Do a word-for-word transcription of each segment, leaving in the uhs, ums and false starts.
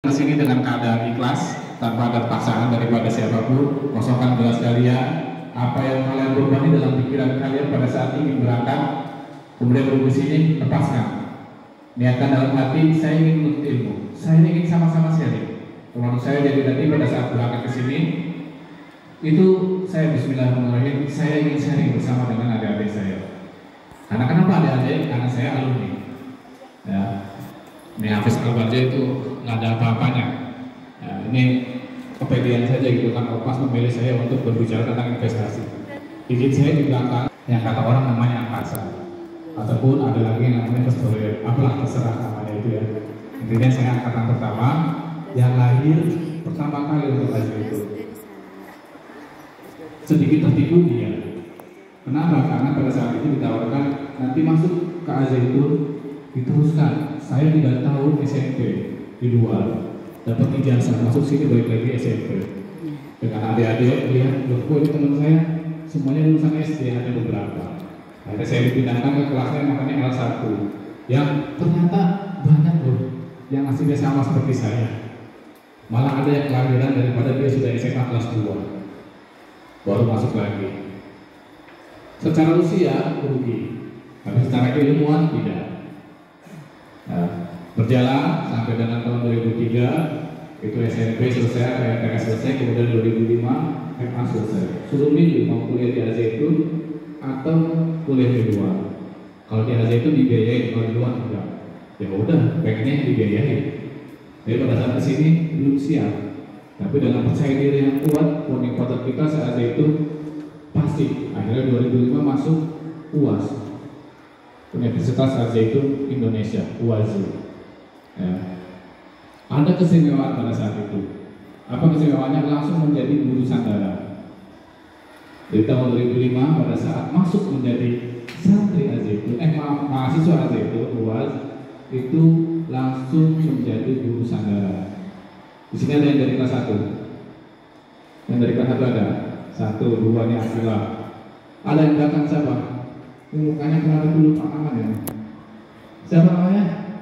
Di sini dengan keadaan ikhlas, tanpa ada paksaan daripada siapapun, kosongkan gelas kalian, apa yang kalian berbani dalam pikiran kalian pada saat ingin berangkat, kemudian duduk di sini, lepaskan. Niatkan dalam hati, saya ingin menuntut ilmu, saya ingin sama-sama sharing. Termasuk saya jadi tadi pada saat berangkat ke sini, itu saya bismillahirrahmanirrahim, saya ingin sharing bersama dengan adik-adik saya. Karena kenapa adik-adik? Karena saya alumni. Ya. Ini Hafiz Al-Barja itu nggak ada apa-apanya. Ya, ini kepedean saja gitu kan, Opas memilih saya untuk berbicara tentang investasi. Izin saya di belakang yang kata orang namanya angkasa, ataupun ada lagi yang namanya historia, apalah terserah namanya itu ya. Intinya saya angkatan pertama yang lahir pertama kali untuk kaji itu. Sedikit tertipu dia. Kenapa? Karena pada saat itu ditawarkan nanti masuk ke Al-Zaitun diteruskan. Saya tidak tahu S M P di luar, dapat ijazah masuk sini balik lagi S M P. Dengan adik-adik lihat, loh kok ini teman saya semuanya lulusan S D, ada beberapa. Akhirnya saya dipindahkan ke kelasnya namanya L satu, yang ternyata banyak loh yang hasilnya sama seperti saya. Malah ada yang kelahiran daripada dia sudah S M A kelas dua, baru masuk lagi. Secara usia rugi, tapi secara keilmuan tidak. Nah, berjalan sampai dengan tahun dua ribu tiga itu S M P selesai, P T S selesai, kemudian dua ribu lima M A selesai. Suruh milih mau kuliah di Al-Zaitun atau kuliah di luar. Kalau di Al-Zaitun dibiayain, kalau di luar enggak. Ya udah, pengennya dibiayain. Jadi pada saat kesini belum siap, tapi dengan percaya diri yang kuat, warning quarter kita saat itu pasti. Akhirnya dua ribu lima masuk U A S, Universitas Al-Zaitun Indonesia, U A Z. Ya. Ada keistimewaan pada saat itu. Apa keistimewaannya? Langsung menjadi guru sandara. Di tahun dua ribu lima pada saat masuk menjadi santri Al-Zaitun, eh ma mahasiswa Al-Zaitun U A Z, itu langsung menjadi guru sandara. Di sini ada yang dari kelas satu. Yang dari kelas satu ada satu, dua nih Akila. Ada yang datang siapa? Mukanya kenal dulu Pak Aman ya. Siapa namanya?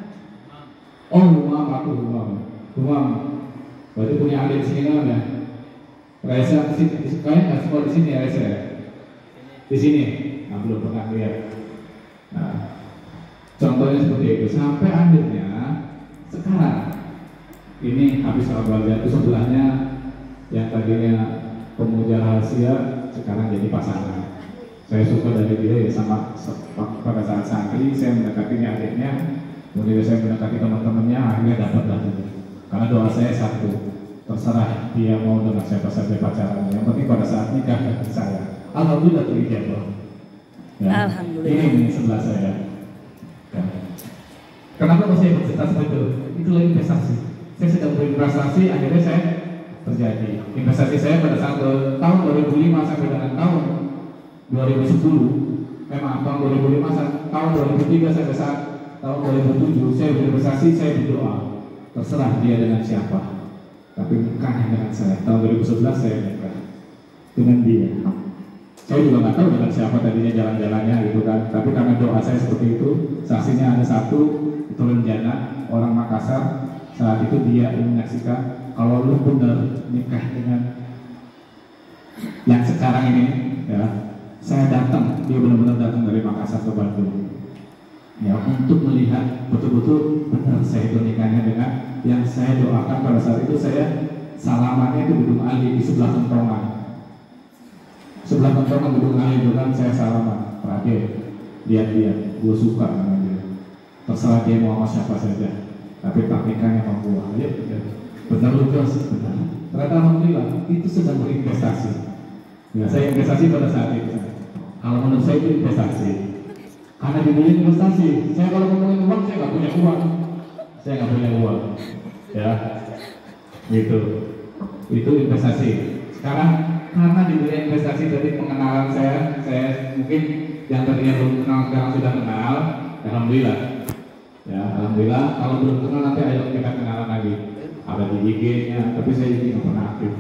Oh, Umam, aku Umam. Umam. Berarti punya adik di sini kan ya? Raisa di sini, kayaknya nggak semua di sini ya Raisa. Di sini, nah belum pernah lihat. Nah, contohnya seperti itu. Sampai akhirnya sekarang ini habis Al-Barja itu sebelahnya yang tadinya pemuja rahasia sekarang jadi pasangan. Saya suka dari dia ya, sama pada saat santri saya mendekatinya adiknya, kemudian saya mendekati teman-temannya, akhirnya dapat lagi. Karena doa saya satu, terserah dia mau dengan siapa saja pacaran, yang penting pada saat nikah dengan saya. Alhamdulillah terjadi. Ya. Alhamdulillah. Ini, ini sebelah saya. Ya. Kenapa kok saya bercerita seperti itu? Itulah investasi. Saya sedang berinvestasi, akhirnya saya terjadi. Investasi saya pada saat tahun dua ribu lima sampai dengan tahun dua ribu sepuluh, memang tahun dua ribu lima tahun dua ribu tiga sampai saat tahun dua ribu tujuh saya berinvestasi, saya berdoa terserah dia dengan siapa, tapi nikahnya dengan saya. Tahun dua ribu sebelas saya nikah dengan dia. Saya juga nggak tahu dengan siapa tadinya jalan-jalannya gitu kan, tapi karena doa saya seperti itu, saksinya ada satu, itu Renjana, orang Makassar. Saat itu dia menyaksikan kalau lu benar nikah dengan yang sekarang ini, ya saya datang, dia benar-benar datang dari Makassar ke Bandung, ya untuk melihat betul-betul benar saya itu nikahnya dengan yang saya doakan. Pada saat itu saya salamannya itu Gedung Ali di sebelah kentongan, sebelah kentongan Gedung Ali itu kan saya salaman. Terakhir lihat-lihat, gue suka dengan dia, terserah dia mau sama siapa saja, tapi tak nikahnya sama gue. Ya benar lu terus benar. Ternyata alhamdulillah itu sedang berinvestasi. Ya saya investasi pada saat itu. Kalau menurut saya itu investasi. Karena di dunia investasi, saya kalau ngomongin uang saya nggak punya uang, saya nggak punya uang, ya, gitu. Itu investasi. Sekarang karena di dunia investasi tadi pengenalan saya, saya mungkin yang tadinya belum kenal sekarang sudah kenal, alhamdulillah. Ya, alhamdulillah. Kalau belum kenal nanti ayo kita kenalan lagi. Ada di I G-nya, tapi saya ini nggak pernah aktif.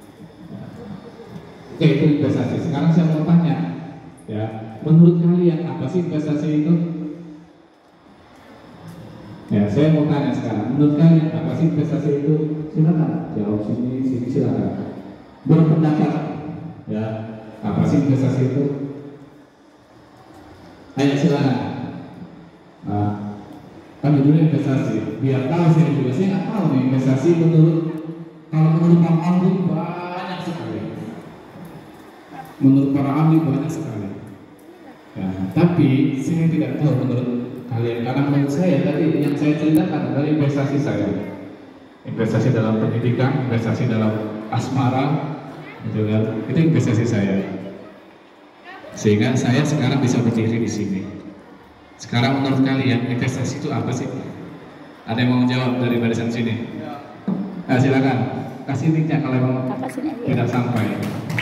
Oke, itu investasi. Sekarang saya mau tanya, ya, menurut kalian apa sih investasi itu? Ya, saya mau tanya sekarang, menurut kalian apa sih investasi itu? Silakan jawab sini, sini silakan. Berpendapat, ya, apa sih investasi itu? Ayo silakan. Nah, kami dulu investasi, biar tahu saya juga, saya nggak tahu nih investasi menurut, kalau menurut para ahli banyak sekali. Menurut para ahli banyak sekali. Ya, tapi saya tidak tahu menurut kalian, karena menurut saya tadi yang saya ceritakan adalah investasi saya, investasi dalam pendidikan, investasi dalam asmara, gitu kan? Itu investasi saya, sehingga saya sekarang bisa berdiri di sini. Sekarang menurut kalian investasi itu apa sih? Ada yang mau jawab dari barisan sini? Nah, silakan kasih linknya kalau memang tidak sampai.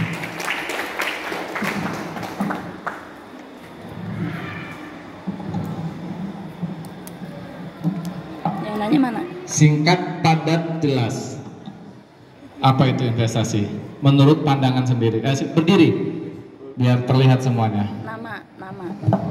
Nanya mana? Singkat, padat, jelas. Apa itu investasi? Menurut pandangan sendiri. Eh, berdiri, biar terlihat semuanya. Nama, nama.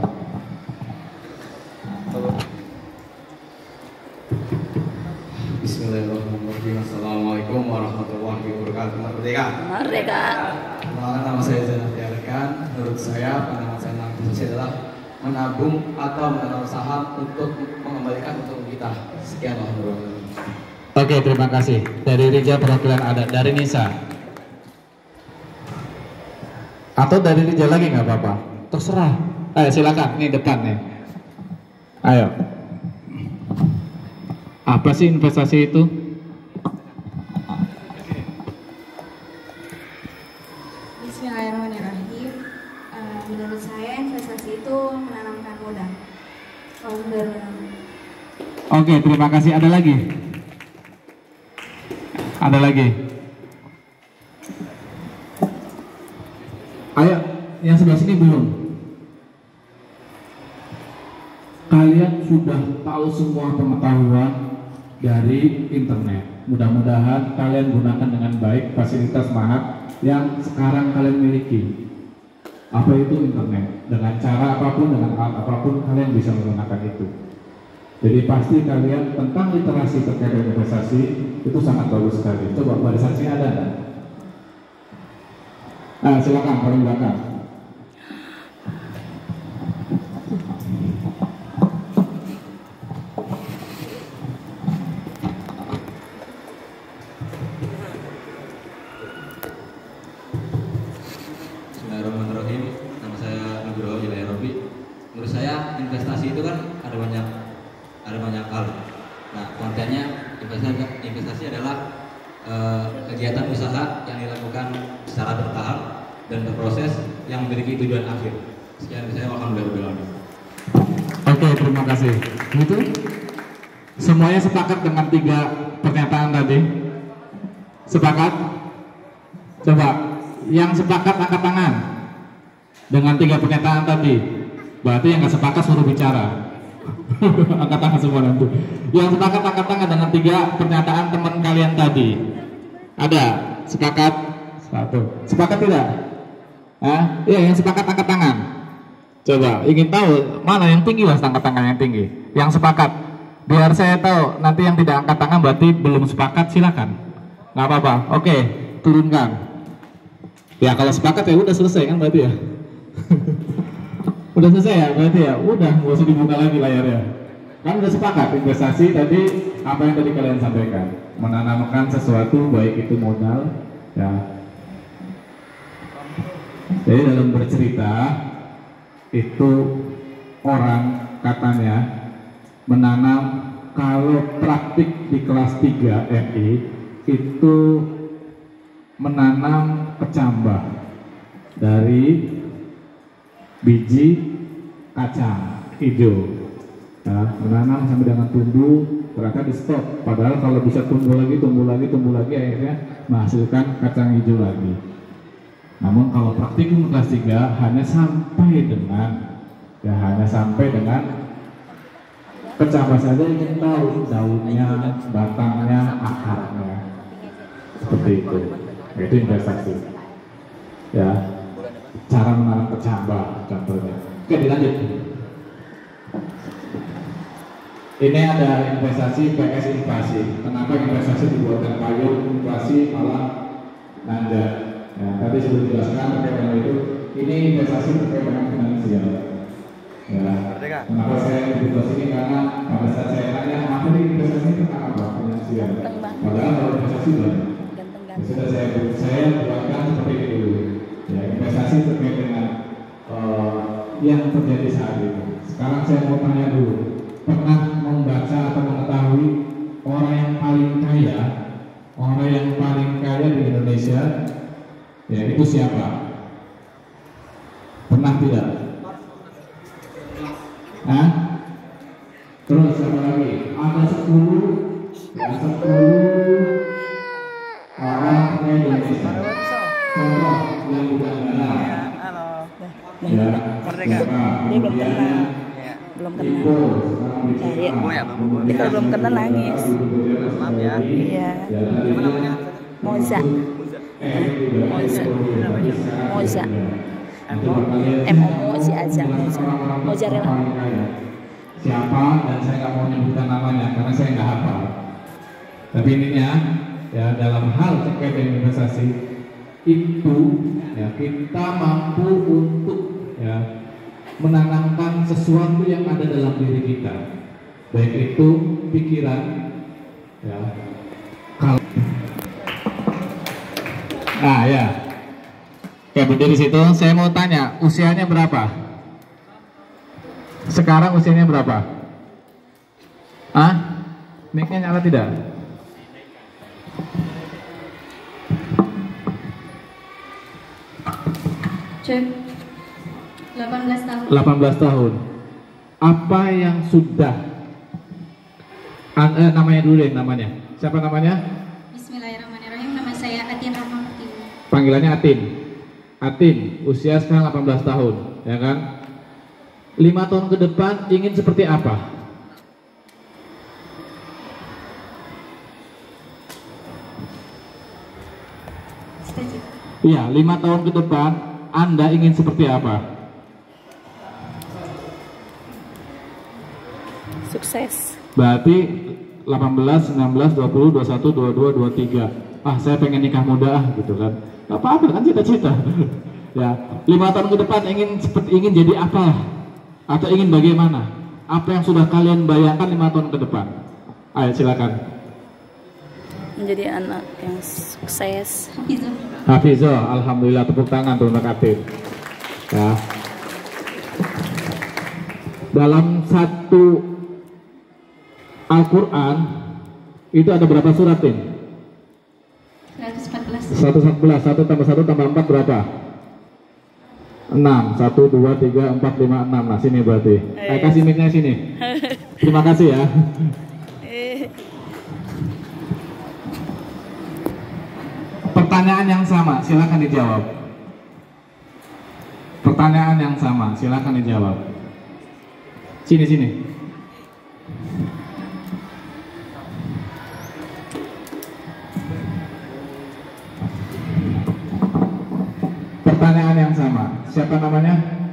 Bismillahirrahmanirrahim. Assalamualaikum warahmatullahi wabarakatuh. Merdeka. Merdeka. Perkenalkan, nama saya Zainal Diarkan. Menurut saya, pandangan saya tentang investasi adalah menabung atau menanam saham untuk mengembalikan untung kita. Sekian warahmatullahi. Oke, terima kasih. Dari Rija perwakilan ada, dari Nisa. Atau dari Rija lagi nggak apa-apa. Terserah. Ayo silakan, nih depan nih. Ayo. Apa sih investasi itu? Bismillahirrahmanirrahim. Uh, menurut saya investasi itu menanamkan modal. Kalau menurut Oke, terima kasih. Ada lagi? Ada lagi? Ayo, yang sebelah sini belum. Kalian sudah tahu semua pengetahuan dari internet. Mudah-mudahan kalian gunakan dengan baik fasilitas Mahat yang sekarang kalian miliki. Apa itu internet? Dengan cara apapun, dengan alat apapun, kalian bisa menggunakan itu. Jadi pasti kalian tentang literasi terkait dengan investasi itu sangat bagus sekali. Coba barisan sini ada nggak? Nah, silakan paling belakang. Bismillahirrahmanirrahim. Nama saya Nugroho Jilai Robi. Menurut saya investasi itu kan ada banyak ada banyak hal. Nah, kontennya investasi investasi adalah eh, kegiatan usaha yang dilakukan secara bertahap dan berproses yang memiliki tujuan akhir. Sekian dari saya, alhamdulillah. Oke, terima kasih. Itu semuanya sepakat dengan tiga pernyataan tadi? Sepakat? Coba yang sepakat angkat tangan dengan tiga pernyataan tadi. Berarti yang nggak sepakat suruh bicara. Angkat tangan semua nanti. Yang sepakat angkat tangan dengan tiga pernyataan teman kalian tadi. Ada? Sepakat? Satu. Sepakat tidak? Hah? Iya, yang sepakat angkat tangan. Coba, ingin tahu mana yang tinggi, mas, angkat tangan yang tinggi. Yang sepakat. Biar saya tahu, nanti yang tidak angkat tangan berarti belum sepakat, silakan. Nggak apa-apa. Oke, turunkan. Ya kalau sepakat ya udah selesai kan berarti ya. Udah selesai ya berarti ya. Udah, nggak usah dibuka lagi layarnya. Kan udah sepakat investasi tadi apa yang tadi kalian sampaikan. Menanamkan sesuatu baik itu modal ya. Jadi dalam bercerita itu orang katanya menanam, kalau praktik di kelas tiga M I itu menanam kecambah dari biji kacang hijau ya, menanam sampai dengan tumbuh, ternyata di stop, padahal kalau bisa tumbuh lagi, tumbuh lagi, tumbuh lagi, akhirnya menghasilkan kacang hijau lagi. Namun kalau praktikum kelas tiga hanya sampai dengan ya hanya sampai dengan kecambah saja, ingin tahu daunnya, batangnya, akarnya, seperti itu. Itu investasi ya, cara menanam kecambah contohnya. Oke, dilanjut. Ini ada investasi P S inflasi. Kenapa investasi dibuatkan payung, inflasi malah nanjak? Ya, tadi sudah dijelaskan terkait dengan itu. Ini investasi terkait dengan finansial. Ya, kenapa saya di sini? Karena pada saat saya tanya, apa investasi tentang apa? Finansial. Padahal kalau investasi banyak. Sudah saya saya buatkan seperti itu. Ya, investasi terkait dengan uh, yang terjadi saat ini. Sekarang saya mau tanya dulu, pernah membaca atau mengetahui orang yang paling kaya, orang yang paling kaya di Indonesia, ya itu siapa? Pernah tidak? Hah? Terus siapa lagi? Ada sepuluh, ya sepuluh orang kaya di Indonesia. Contoh yang bukan negara. Ya, siapa? Dia belum kenal. Belum kenal. Ya, ya. Dia kalau belum kenal nangis. Maaf ya. Iya. Apa namanya? Moza. Moza. Moza. M O si Aza. Moza rela. Siapa? Dan saya nggak mau menyebutkan namanya karena saya nggak hafal. Tapi ininya ya dalam hal terkait dengan investasi itu ya kita mampu untuk ya menanamkan sesuatu yang ada dalam diri kita, baik itu pikiran ya kalau nah ya kayak berdiri situ. Saya mau tanya usianya berapa sekarang? Usianya berapa? Ah, mic-nya nyala tidak? Cek. delapan belas tahun. delapan belas tahun. Apa yang sudah An eh, namanya dulu deh, namanya. Siapa namanya? Bismillahirrahmanirrahim. Nama saya Atin Rahmawati. Panggilannya Atin. Atin, usia sekarang delapan belas tahun, ya kan? lima tahun ke depan ingin seperti apa? Cita-cita. Iya, lima tahun ke depan Anda ingin seperti apa? Sukses. Berarti delapan belas, sembilan belas, dua puluh, dua puluh satu, dua puluh dua, dua puluh tiga. Ah, saya pengen nikah muda ah, gitu kan. Gak apa-apa kan cita-cita. Ya, lima tahun ke depan ingin seperti ingin jadi apa? Atau ingin bagaimana? Apa yang sudah kalian bayangkan lima tahun ke depan? Ayo silakan. Menjadi anak yang sukses. Itu. Hafizah, alhamdulillah, tepuk tangan untuk Atin. Ya. Dalam satu Al-Quran itu ada berapa surat ini? seratus empat belas. seratus empat belas, satu tambah satu tambah empat berapa? enam, satu, dua, tiga, empat, lima, enam. Nah sini berarti. Eh, kasih mic-nya sini. Terima kasih ya. Pertanyaan yang sama, silakan dijawab. Pertanyaan yang sama, silakan dijawab. Sini sini. Pertanyaan yang sama. Siapa namanya?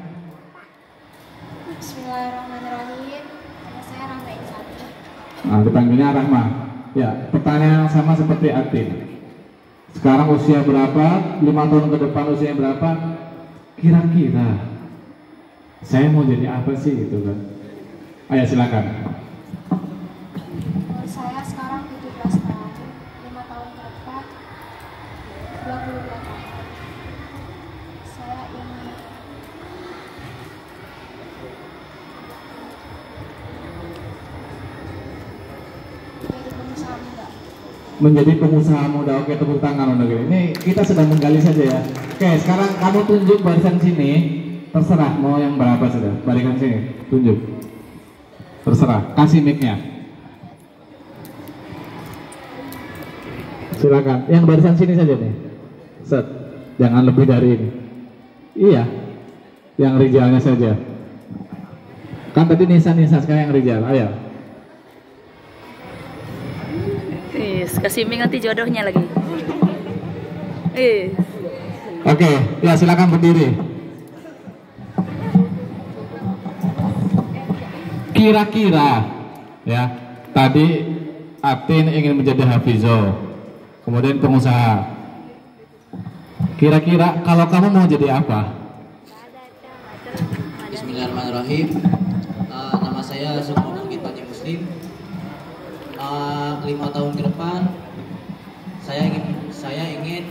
Bismillahirrahmanirrahim. Nama saya Rahma Insani. Nah, dipanggilnya Rahma. Ya, pertanyaan yang sama seperti Atin. Sekarang usia berapa? Lima tahun ke depan usia berapa? Kira-kira saya mau jadi apa sih gitu kan? Ayo silakan. Saya sekarang tujuh belas tahun. lima tahun ke depan dua puluh dua tahun. Saya ingin jadi pengusaha muda. Menjadi pengusaha muda. Oke, tepuk tangan untuk ini. Kita sedang menggali saja ya. Oke, sekarang kamu tunjuk barisan sini. Terserah mau yang berapa sudah. Barisan sini, tunjuk. Terserah. Kasih mic-nya. Silakan. Yang barisan sini saja nih. Set. Jangan lebih dari ini. Iya. Yang rijalnya saja. Kan tadi Nisa-Nisa, sekarang yang rijal. Ayo. Is, kasih mic nanti jodohnya lagi. Is. Oke, ya silakan berdiri. Kira-kira Ya, tadi Atin ingin menjadi hafizo, kemudian pengusaha. Kira-kira kalau kamu mau jadi apa? Bismillahirrahmanirrahim. Uh, nama saya Sukmo Bukit Panji Muslim. Uh, lima tahun ke depan saya ingin saya ingin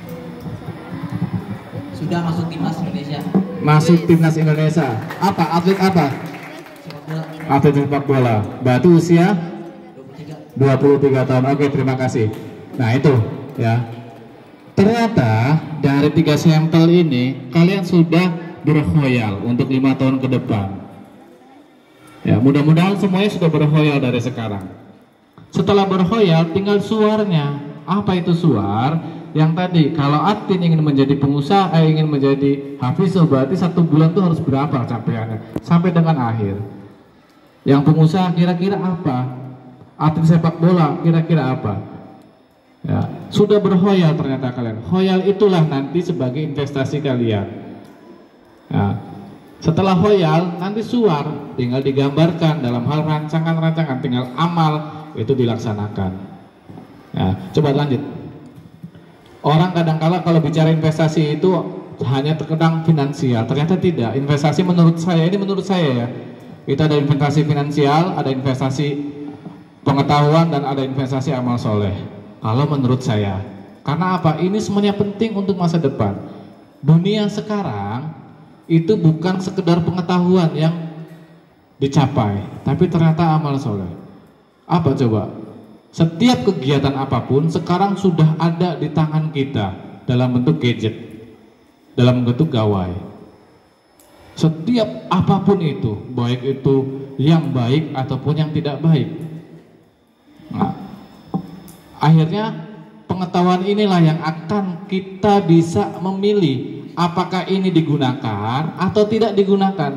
sudah masuk timnas Indonesia. Masuk timnas Indonesia. Apa? Atlet apa? Sepak bola. Atlet sepak bola. Berarti usia dua puluh tiga tahun. Oke, terima kasih. Nah, itu ya. Ternyata dari tiga sampel ini kalian sudah berkhoyal untuk lima tahun ke depan. Ya, mudah-mudahan semuanya sudah berkhoyal dari sekarang. Setelah berkhoyal, tinggal suarnya. Apa itu suar? Yang tadi, kalau Atin ingin menjadi pengusaha, eh, ingin menjadi hafiz, berarti satu bulan itu harus berapa capaiannya sampai dengan akhir. Yang pengusaha kira-kira apa? Atlet sepak bola kira-kira apa? Ya, sudah berkhoyal ternyata kalian. Khoyal itulah nanti sebagai investasi kalian. Ya, setelah khoyal nanti suar tinggal digambarkan dalam hal rancangan-rancangan, tinggal amal itu dilaksanakan. Ya, coba lanjut. Orang kadang-kala kalau bicara investasi itu hanya terkenang finansial, ternyata tidak. Investasi menurut saya, ini menurut saya ya, itu ada investasi finansial, ada investasi pengetahuan, dan ada investasi amal soleh. Kalau menurut saya, karena apa? Ini semuanya penting untuk masa depan. Dunia sekarang itu bukan sekedar pengetahuan yang dicapai, tapi ternyata amal soleh. Apa coba? Setiap kegiatan apapun sekarang sudah ada di tangan kita dalam bentuk gadget, dalam bentuk gawai. Setiap apapun itu, baik itu yang baik ataupun yang tidak baik. Nah, akhirnya pengetahuan inilah yang akan kita bisa memilih apakah ini digunakan atau tidak digunakan.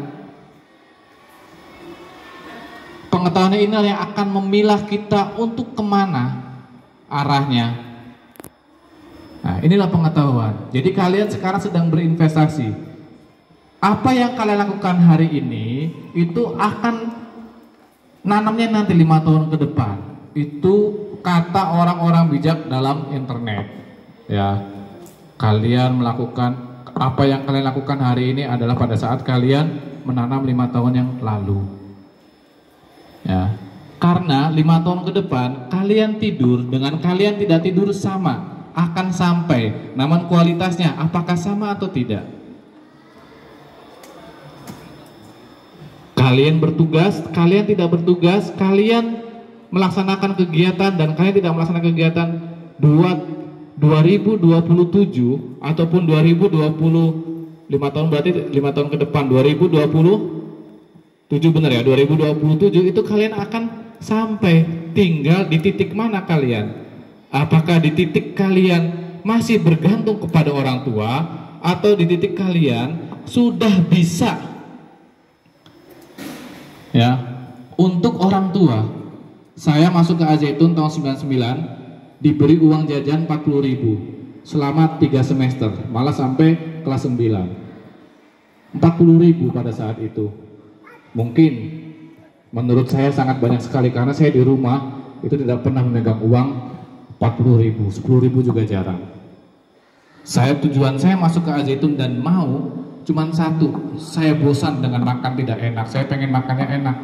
Pengetahuan inilah yang akan memilah kita untuk kemana arahnya. Nah, inilah pengetahuan. Jadi kalian sekarang sedang berinvestasi. Apa yang kalian lakukan hari ini itu akan nanamnya nanti lima tahun ke depan. Itu kata orang-orang bijak dalam internet. Ya, kalian melakukan apa yang kalian lakukan hari ini adalah pada saat kalian menanam lima tahun yang lalu. Ya, karena lima tahun ke depan kalian tidur dengan kalian tidak tidur sama, akan sampai. Namun kualitasnya apakah sama atau tidak? Kalian bertugas, kalian tidak bertugas, kalian melaksanakan kegiatan dan kalian tidak melaksanakan kegiatan dua ribu dua puluh tujuh ataupun dua ribu dua puluh lima tahun, berarti lima tahun ke depan dua ribu dua puluh tujuh, benar ya, dua ribu dua puluh tujuh itu kalian akan sampai. Tinggal di titik mana kalian? Apakah di titik kalian masih bergantung kepada orang tua atau di titik kalian sudah bisa ya untuk orang tua? Saya masuk ke Al-Zaitun tahun sembilan puluh sembilan, diberi uang jajan empat puluh ribu selama tiga semester, malah sampai kelas sembilan. empat puluh ribu pada saat itu. Mungkin menurut saya sangat banyak sekali, karena saya di rumah itu tidak pernah memegang uang empat puluh ribu, sepuluh ribu juga jarang. Saya tujuan saya masuk ke Al-Zaitun dan mau cuman satu, saya bosan dengan makan tidak enak, saya pengen makannya enak.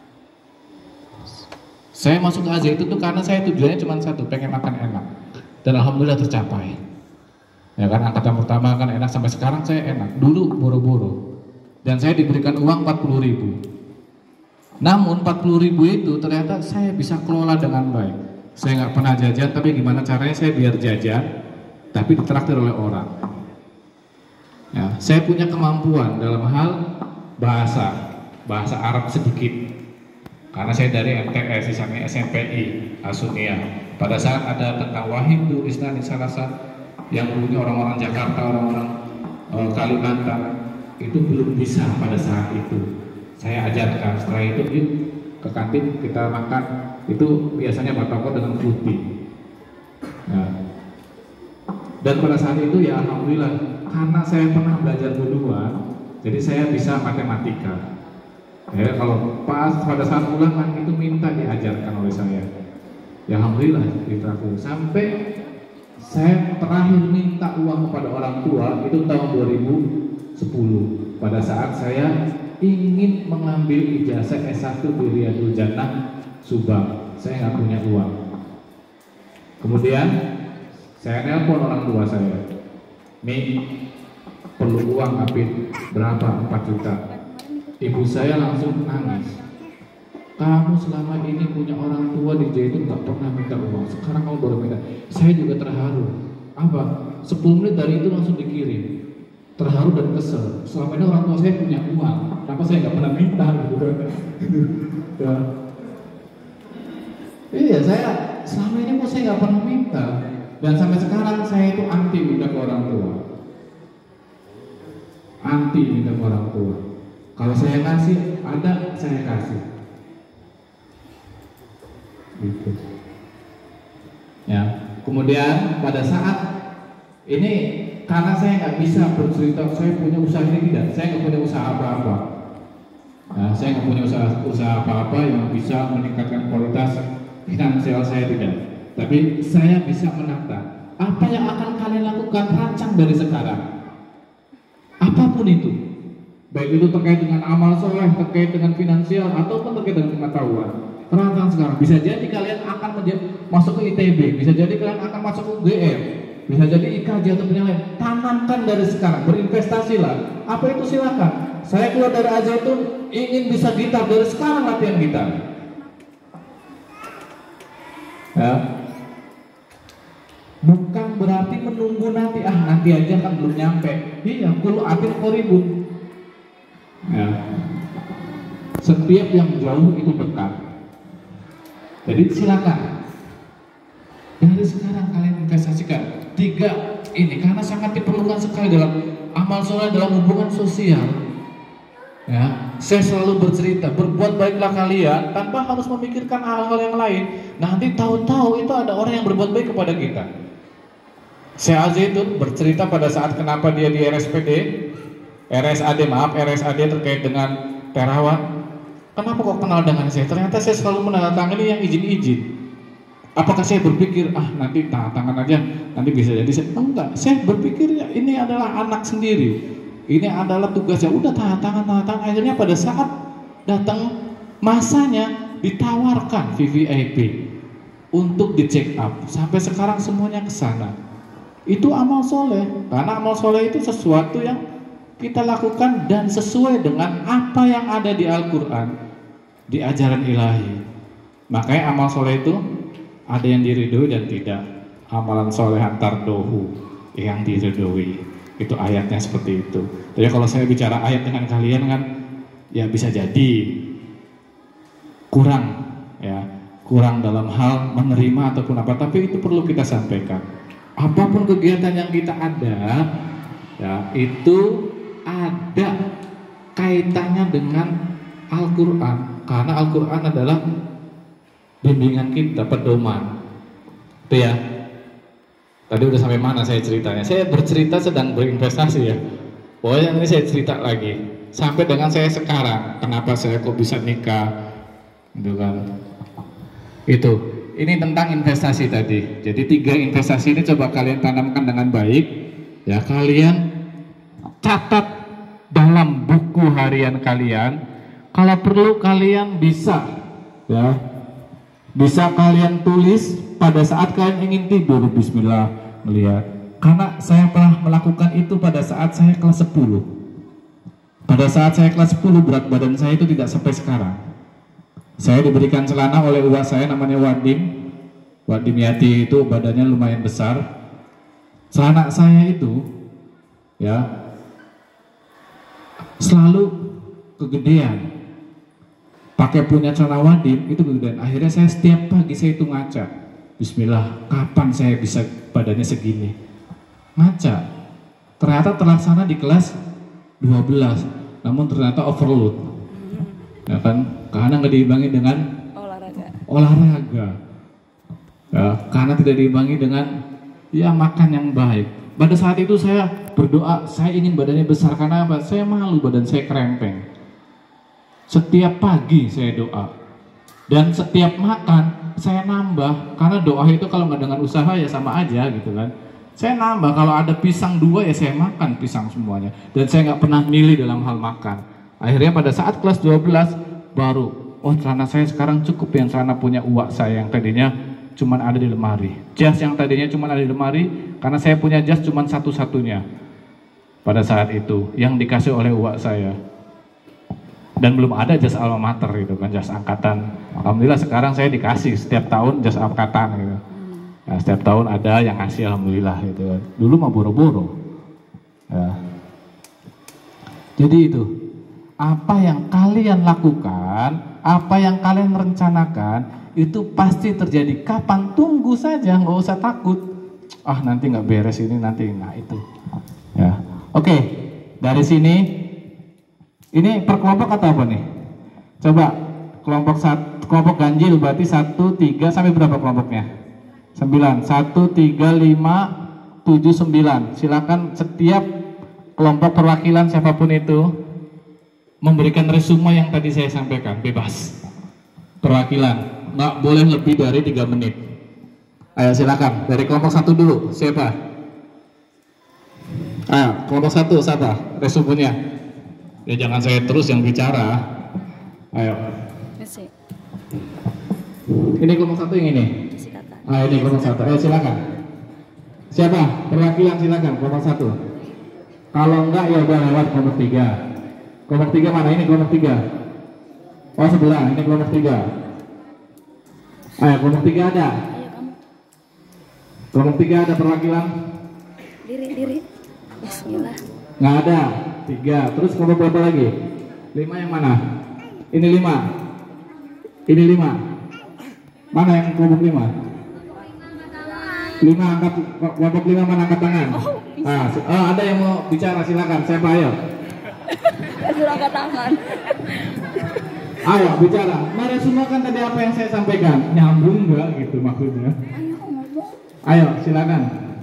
Saya masuk ke Al-Zaitun itu karena saya tujuannya cuma satu, pengen makan enak. Dan alhamdulillah tercapai. Ya kan, angkatan pertama kan enak, sampai sekarang saya enak. Dulu boro-boro. Dan saya diberikan uang empat puluh ribu. Namun empat puluh ribu itu ternyata saya bisa kelola dengan baik. Saya nggak pernah jajan, tapi gimana caranya saya biar jajan, tapi ditraktir oleh orang. Ya, saya punya kemampuan dalam hal bahasa, bahasa Arab sedikit. Karena saya dari M T S, misalnya S M P I, Asunia. Pada saat ada tentang Wahidu, Isnani, Salasa, yang dulunya orang-orang Jakarta, orang-orang uh, Kalimantan, itu belum bisa pada saat itu. Saya ajarkan, setelah itu yuk ke kantin kita makan, itu biasanya batako dengan putih. Nah, dan pada saat itu ya alhamdulillah, karena saya pernah belajar berdua, jadi saya bisa matematika. Ya, kalau pas pada saat ulangan itu minta diajarkan oleh saya. Ya alhamdulillah diterapkan. Sampai saya terakhir minta uang kepada orang tua itu tahun dua ribu sepuluh. Pada saat saya ingin mengambil ijazah S satu di Riyadul Jannah Subang, saya nggak punya uang. Kemudian saya nelpon orang tua saya, Mi, perlu uang Apit, berapa? empat juta. Ibu saya langsung nangis. Kamu selama ini punya orang tua di Jaitun tak pernah minta uang, sekarang kamu baru minta. Saya juga terharu. Apa? sepuluh menit dari itu langsung dikirim. Terharu dan kesel. Selama ini orang tua saya punya uang, kenapa saya nggak pernah minta gitu kan? Ya. Iya, saya selama ini kok saya nggak pernah minta. Dan sampai sekarang saya itu anti minta ke orang tua. Anti minta ke orang tua. Kalau saya kasih, ada saya kasih. Gitu. Ya. Kemudian pada saat ini karena saya nggak bisa bercerita, saya punya usaha ini tidak, saya nggak punya usaha apa-apa. Nah, saya nggak punya usaha usaha apa-apa yang bisa meningkatkan kualitas finansial saya tidak. Tapi saya bisa menata apa yang akan kalian lakukan, rancang dari sekarang. Apapun itu, baik itu terkait dengan amal soleh, terkait dengan finansial, ataupun terkait dengan pengetahuan. Rancang sekarang. Bisa jadi kalian akan masuk ke I T B, bisa jadi kalian akan masuk ke U G M, bisa jadi I K J atau yang lain. Tanamkan dari sekarang, berinvestasilah. Apa itu silakan. Saya keluar dari Al-Zaitun ingin bisa gitar, dari sekarang latihan gitar. Ya. Bukan berarti menunggu nanti, ah nanti aja kan belum nyampe. Iya, kulu akhir koribun. Ya. Setiap yang jauh itu dekat. Jadi silakan dari sekarang kalian investasikan tiga ini karena sangat diperlukan sekali dalam amal soleh, dalam hubungan sosial. Ya, saya selalu bercerita, berbuat baiklah kalian tanpa harus memikirkan hal-hal yang lain. Nanti tahu-tahu itu ada orang yang berbuat baik kepada kita. Saya Al-Zaitun bercerita pada saat kenapa dia di R S P D, R S A D maaf, R S A D terkait dengan Terawan. Kenapa kok kenal dengan saya? Ternyata saya selalu menandatangani yang izin-izin. Apakah saya berpikir, ah nanti tanda tangan aja, nanti bisa jadi saya? Enggak, saya berpikir ya, ini adalah anak sendiri. Ini adalah tugasnya, udah tanda tangan, tanda tangan. Akhirnya pada saat datang masanya ditawarkan V V I P untuk di check up. Sampai sekarang semuanya ke sana. Itu amal soleh, karena amal soleh itu sesuatu yang kita lakukan dan sesuai dengan apa yang ada di Al-Quran, di ajaran ilahi. Makanya amal soleh itu ada yang diridhoi dan tidak. Amalan soleh antar dohu yang diridhoi, itu ayatnya seperti itu. Jadi kalau saya bicara ayat dengan kalian kan, ya bisa jadi kurang, ya kurang dalam hal menerima ataupun apa. Tapi itu perlu kita sampaikan. Apapun kegiatan yang kita ada, ya itu ada kaitannya dengan Al-Quran, karena Al-Quran adalah bimbingan kita, pedoman. Itu ya. Tadi udah sampai mana saya ceritanya? Saya bercerita sedang berinvestasi ya. Pokoknya ini saya cerita lagi sampai dengan saya sekarang. Kenapa saya kok bisa nikah? Gitu kan. Itu. Ini tentang investasi tadi. Jadi tiga investasi ini coba kalian tanamkan dengan baik. Ya kalian catat dalam buku harian kalian. Kalau perlu kalian bisa, ya, bisa kalian tulis pada saat kalian ingin tidur. Bismillah melihat. Karena saya pernah melakukan itu pada saat saya kelas sepuluh. Pada saat saya kelas sepuluh berat badan saya itu tidak sampai sekarang. Saya diberikan celana oleh uwa saya namanya Wadim. Wadim Yati itu badannya lumayan besar. Celana saya itu, ya, selalu kegedean. Pakai punya celana Wadim itu kegedean. Akhirnya saya setiap pagi saya itu ngaca. Bismillah, kapan saya bisa badannya segini? Ngaca. Ternyata terlaksana di kelas dua belas. Namun ternyata overload. Ya kan? Karena nggak diimbangi dengan olahraga. Olahraga. Ya, karena tidak diimbangi dengan ya makan yang baik. Pada saat itu saya berdoa, saya ingin badannya besar karena apa? Saya malu badan saya kerempeng. Setiap pagi saya doa. Dan setiap makan saya nambah. Karena doa itu kalau nggak dengan usaha ya sama aja gitu kan. Saya nambah, kalau ada pisang dua ya saya makan pisang semuanya. Dan saya nggak pernah milih dalam hal makan. Akhirnya pada saat kelas dua belas baru, oh celana saya sekarang cukup yang celana punya uak saya yang tadinya cuman ada di lemari. Jas yang tadinya cuman ada di lemari, karena saya punya jas cuman satu-satunya pada saat itu yang dikasih oleh uak saya. Dan belum ada jas alma mater gitu kan, jas angkatan. Alhamdulillah sekarang saya dikasih setiap tahun jas angkatan gitu. Nah, setiap tahun ada yang ngasih, alhamdulillah gitu. Dulu mah boro-boro. Ya. Jadi itu, apa yang kalian lakukan, apa yang kalian rencanakan, itu pasti terjadi. Kapan? Tunggu saja, nggak usah takut. Ah nanti nggak beres ini nanti, nah itu. Ya, oke. Dari sini, ini per kelompok atau apa nih? Coba kelompok satu, kelompok ganjil berarti satu, tiga sampai berapa kelompoknya? Sembilan, satu, tiga, lima, tujuh, sembilan. Silakan setiap kelompok perwakilan siapapun itu memberikan resume yang tadi saya sampaikan, bebas. Perwakilan, nggak boleh lebih dari tiga menit. Ayo silakan, dari kelompok satu dulu, siapa? Ayo, kelompok satu, siapa? Resumenya. Ya jangan saya terus yang bicara. Ayo. Ini kelompok satu yang ini. Ah ini kelompok satu, ayo silakan. Siapa? Perwakilan silakan, kelompok satu. Kalau enggak ya udah lewat kelompok tiga. Kelompok tiga mana? Ini kelompok tiga. Oh sebelah, ini kelompok tiga. Ayo kelompok tiga ada. Kelompok tiga ada perwakilan? Diri, diri. Bismillah. Nggak ada, tiga. Terus kelompok berapa lagi? Lima yang mana? Ini lima. Ini lima. Mana yang kelompok lima? Lima angkat, kelompok lima mana angkat tangan? Nah, oh, ada yang mau bicara silakan. Siapa ayo? Suruh angkat tangan. Ayo bicara. Mari semua kan tadi apa yang saya sampaikan nyambung nggak gitu maksudnya? Ayo ngomong. Ayo silakan.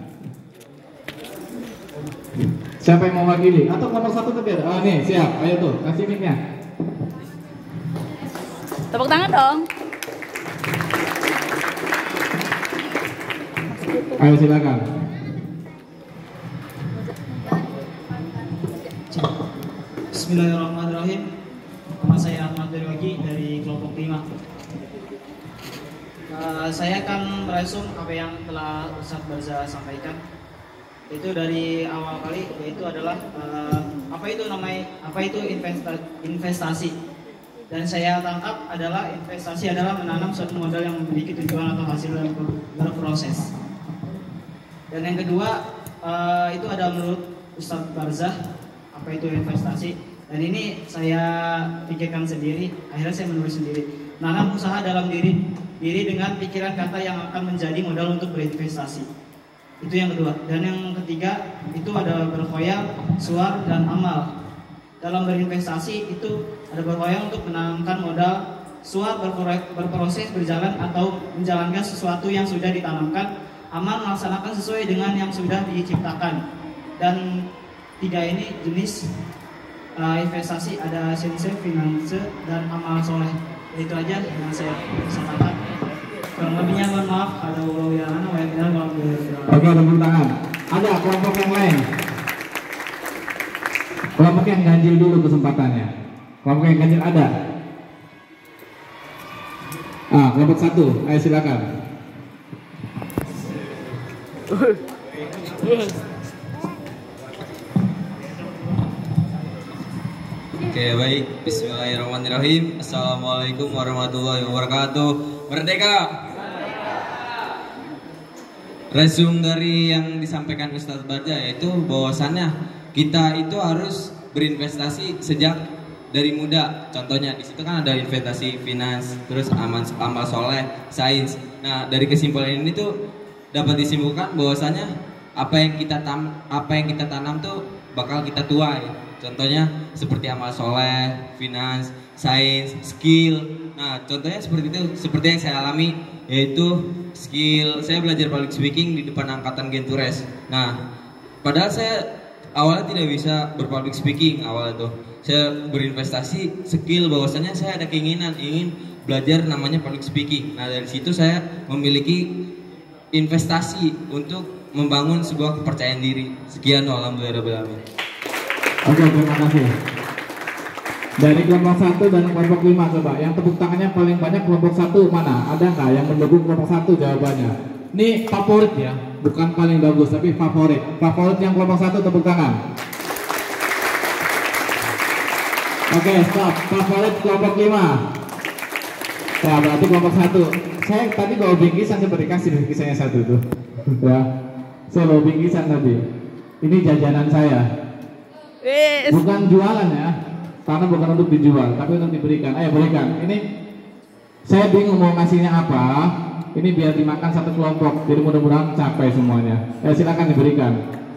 Siapa yang mau wakili? Atau kelompok satu tadi ada? Oh nih siap. Ayo tuh kasih mic-nya. Tepuk tangan dong. Ayo silakan. Bismillahirrahmanirrahim. Nama saya Ahmad Derwagi dari kelompok lima. Uh, saya akan meresum apa yang telah Ustadz Barza sampaikan. Itu dari awal kali, yaitu adalah uh, apa itu namanya apa itu investa, investasi. Dan saya tangkap adalah investasi adalah menanam suatu modal yang memiliki tujuan atau hasil yang berproses. Dan yang kedua uh, itu ada menurut Ustadz Barzah apa itu investasi. Dan ini saya pikirkan sendiri, akhirnya saya menulis sendiri. Nanam usaha dalam diri diri dengan pikiran kata yang akan menjadi modal untuk berinvestasi. Itu yang kedua. Dan yang ketiga itu ada berkhoyal, suar, dan amal. Dalam berinvestasi itu ada berkhoyal untuk menanamkan modal, suar berproses berjalan atau menjalankan sesuatu yang sudah ditanamkan, amal melaksanakan sesuai dengan yang sudah diciptakan. Dan tiga ini jenis uh, investasi, ada sense, finance, dan amal soleh. Itu aja yang saya sampaikan. Kurang lebihnya mohon maaf. Ada ulama wa ya wa Oke, tepuk tangan. Ada kelompok yang lain. Kelompok yang ganjil dulu kesempatannya. Kelompok yang ganjil ada. Ah, kelompok satu. Ayo silakan. Oke baik, bismillahirrahmanirrahim. Assalamualaikum warahmatullahi wabarakatuh. Merdeka. Resume dari yang disampaikan Ustadz Barza yaitu bahwasannya kita itu harus berinvestasi sejak dari muda. Contohnya di situ kan ada investasi finance, terus amal, amal soleh, sains. Nah dari kesimpulan ini tuh dapat disimpulkan bahwasannya apa yang kita tam, apa yang kita tanam tuh bakal kita tuai. Contohnya seperti amal soleh, finance, sains, skill. Nah contohnya seperti itu, seperti yang saya alami, yaitu skill. Saya belajar public speaking di depan angkatan Gentures. Nah padahal saya awalnya tidak bisa berpublic speaking awalnya tuh. Saya berinvestasi skill bahwasanya saya ada keinginan ingin belajar namanya public speaking. Nah dari situ saya memiliki investasi untuk membangun sebuah kepercayaan diri. Sekian, alhamdulillah. Oke, terima kasih. Dari kelompok satu dan kelompok lima coba. Yang tepuk tangannya paling banyak kelompok satu mana? Ada nggak yang mendukung kelompok satu jawabannya? Ini favorit ya, bukan paling bagus tapi favorit. Favorit yang kelompok satu tepuk tangan. Oke, stop. Favorit kelompok lima. Ya, berarti kelompok satu. Saya tadi bawa bingkisan, saya beri-kasih bingkisannya satu tuh. Ya, saya bawa bingkisan tadi. Ini jajanan saya. Bukan jualan ya, karena bukan untuk dijual, tapi untuk diberikan. Ayo berikan. Ini saya bingung mau ngasihnya apa. Ini biar dimakan satu kelompok, jadi mudah-mudahan capai semuanya. Eh, silakan diberikan.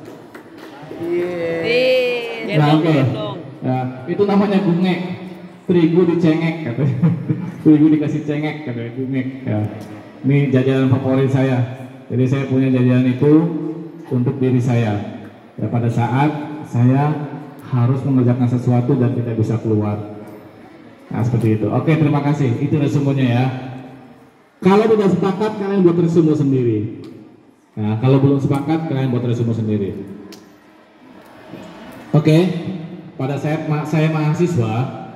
Yeah. Nah, oke. Okay. Ya, itu namanya gungek. Terigu dicengek katanya. Terigu dikasih cengek katanya, gungek. Ya. Ini jajanan favorit saya. Jadi saya punya jajanan itu untuk diri saya. Ya, pada saat saya harus mengerjakan sesuatu dan tidak bisa keluar. Nah, seperti itu. Oke, terima kasih. Itu resumenya ya. Kalau tidak sepakat, kalian buat resume sendiri. Nah, kalau belum sepakat, kalian buat resume sendiri. Oke, pada saat saya mahasiswa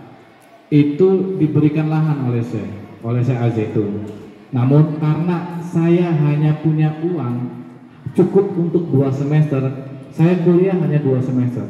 itu diberikan lahan oleh saya, oleh saya Al-Zaitun. Namun karena saya hanya punya uang cukup untuk dua semester, saya kuliah hanya dua semester.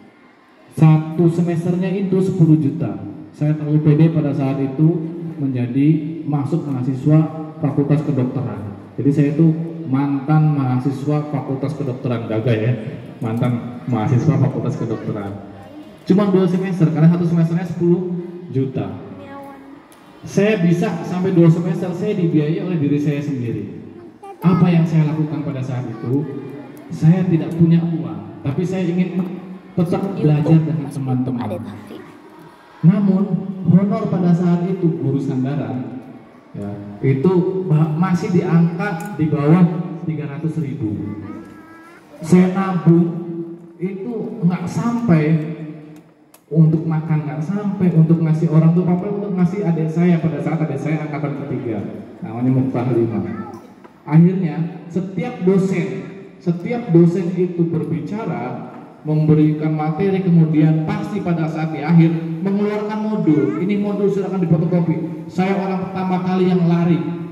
Satu semesternya itu sepuluh juta. Saya terlalu pede pada saat itu menjadi masuk mahasiswa fakultas kedokteran. Jadi saya itu mantan mahasiswa fakultas kedokteran, gagal ya, mantan mahasiswa fakultas kedokteran. Cuma dua semester, karena satu semesternya sepuluh juta. Saya bisa sampai dua semester saya dibiayai oleh diri saya sendiri. Apa yang saya lakukan pada saat itu? Saya tidak punya uang, tapi saya ingin tetap belajar dengan teman-teman. Namun honor pada saat itu guru sandaran ya, itu masih di angka di bawah tiga ratus ribu. Saya nabung itu nggak sampai untuk makan, nggak sampai untuk ngasih orang tua, sampai untuk ngasih adik saya pada saat adik saya angkatan ketiga, namanya Mukhtar lima. Akhirnya setiap dosen, setiap dosen itu berbicara, memberikan materi, kemudian pasti pada saat di akhir mengeluarkan modul. Ini modul silakan difotokopi. Saya orang pertama kali yang lari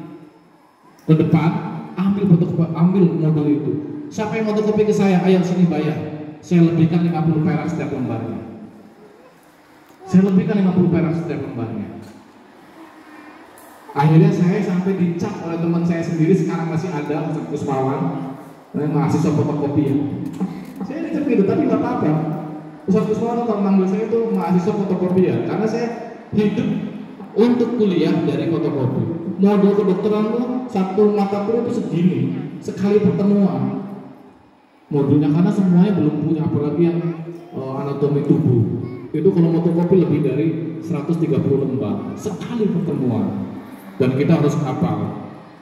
ke depan, ambil fotokopi, ambil modul itu. Siapa yang fotokopi ke saya? Ayo sini bayar. Saya lebihkan lima puluh perak setiap lembarnya. Saya lebihkan lima puluh perak setiap lembarnya. Akhirnya saya sampai dicap oleh teman saya sendiri, sekarang masih ada, Ustaz Kusmawan, mahasiswa fotokopi ya. Saya dicap gitu, tapi nggak apa-apa. Ustaz Kusmawan kalau manggil saya itu mahasiswa fotokopi ya, karena saya hidup untuk kuliah dari fotokopi. Modul kedokteran tuh satu mata kuliah itu segini, sekali pertemuan modulnya, karena semuanya belum punya, apalagi yang uh, anatomi tubuh. Itu kalau fotokopi lebih dari seratus tiga puluh lembar sekali pertemuan, dan kita harus hafal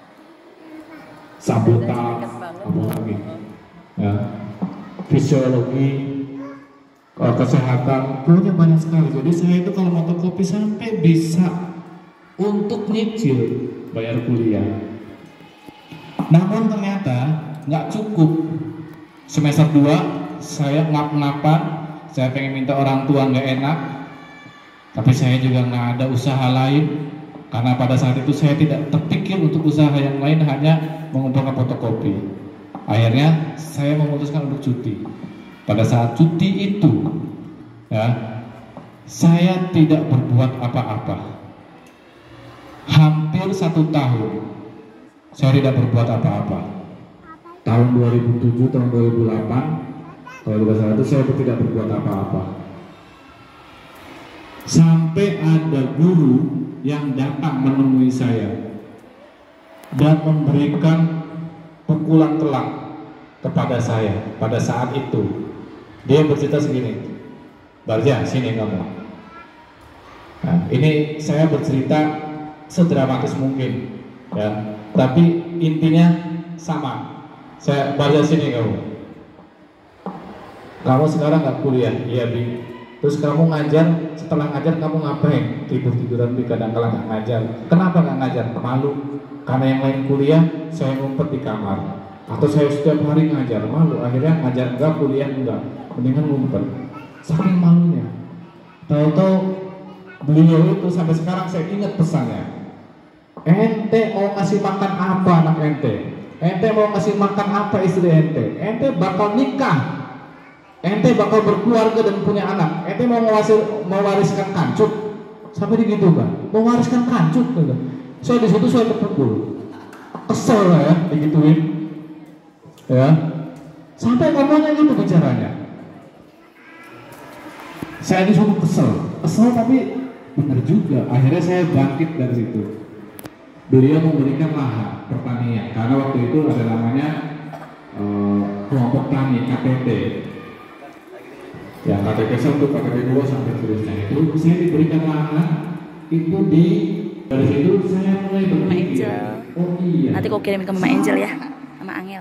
sabota, apa lagi ya, fisiologi, kesehatan, pokoknya banyak sekali. Jadi saya itu kalau fotokopi sampai bisa untuk nyicil bayar kuliah. Namun ternyata nggak cukup. Semester dua saya ngap-ngapan, saya pengen minta orang tua nggak enak, tapi saya juga nggak ada usaha lain, karena pada saat itu saya tidak terpikir untuk usaha yang lain, hanya mengumpulkan fotokopi. Akhirnya saya memutuskan untuk cuti. Pada saat cuti itu ya, saya tidak berbuat apa-apa. Hampir satu tahun saya tidak berbuat apa-apa. Tahun dua ribu tujuh, tahun dua ribu delapan, kalau tidak salah itu saya tidak berbuat apa-apa. Sampai ada guru yang datang menemui saya dan memberikan pukulan telak kepada saya pada saat itu. Dia bercerita segini, Barja, sini kamu. Nah, ini saya bercerita sedramatis mungkin, ya, tapi intinya sama. Saya Barja, sini kamu. Kamu sekarang nggak kuliah, iya Bi. Terus kamu ngajar, setelah ngajar kamu ngapain? Tidur-tiduran Bi, kadang kala nggak ngajar. Kenapa nggak ngajar? Malu. Karena yang lain kuliah, saya ngumpet di kamar. Atau saya setiap hari ngajar, malu. Akhirnya ngajar enggak, kuliah enggak. Mendingan ngumpet. Saking malunya. Tahu-tahu beliau itu sampai sekarang saya ingat pesannya. Ente mau ngasih makan apa anak ente? Ente mau ngasih makan apa istri ente? Ente bakal nikah. Ente bakal berkeluarga dan punya anak. Ente mau mewariskan, mewariskan kancut. Sampai begitu kan? Mewariskan kancut gitu. Saya di situ saya terpukul. Kesel lah ya digituin. Ya. Sampai ngomongnya gitu bicaranya. Saya disuruh kesel. Kesel tapi benar juga. Akhirnya saya bangkit dari situ. Beliau memberikan lahan pertanian karena waktu itu ada namanya eh, kelompok tani K T T. Ya, K T T satu, K T T dua sampai seterusnya itu saya diberikan lahan itu di dari situ saya mulai berpikir. Oh iya. Nanti kau kirimin ke Mama Angel ya, sama Angel.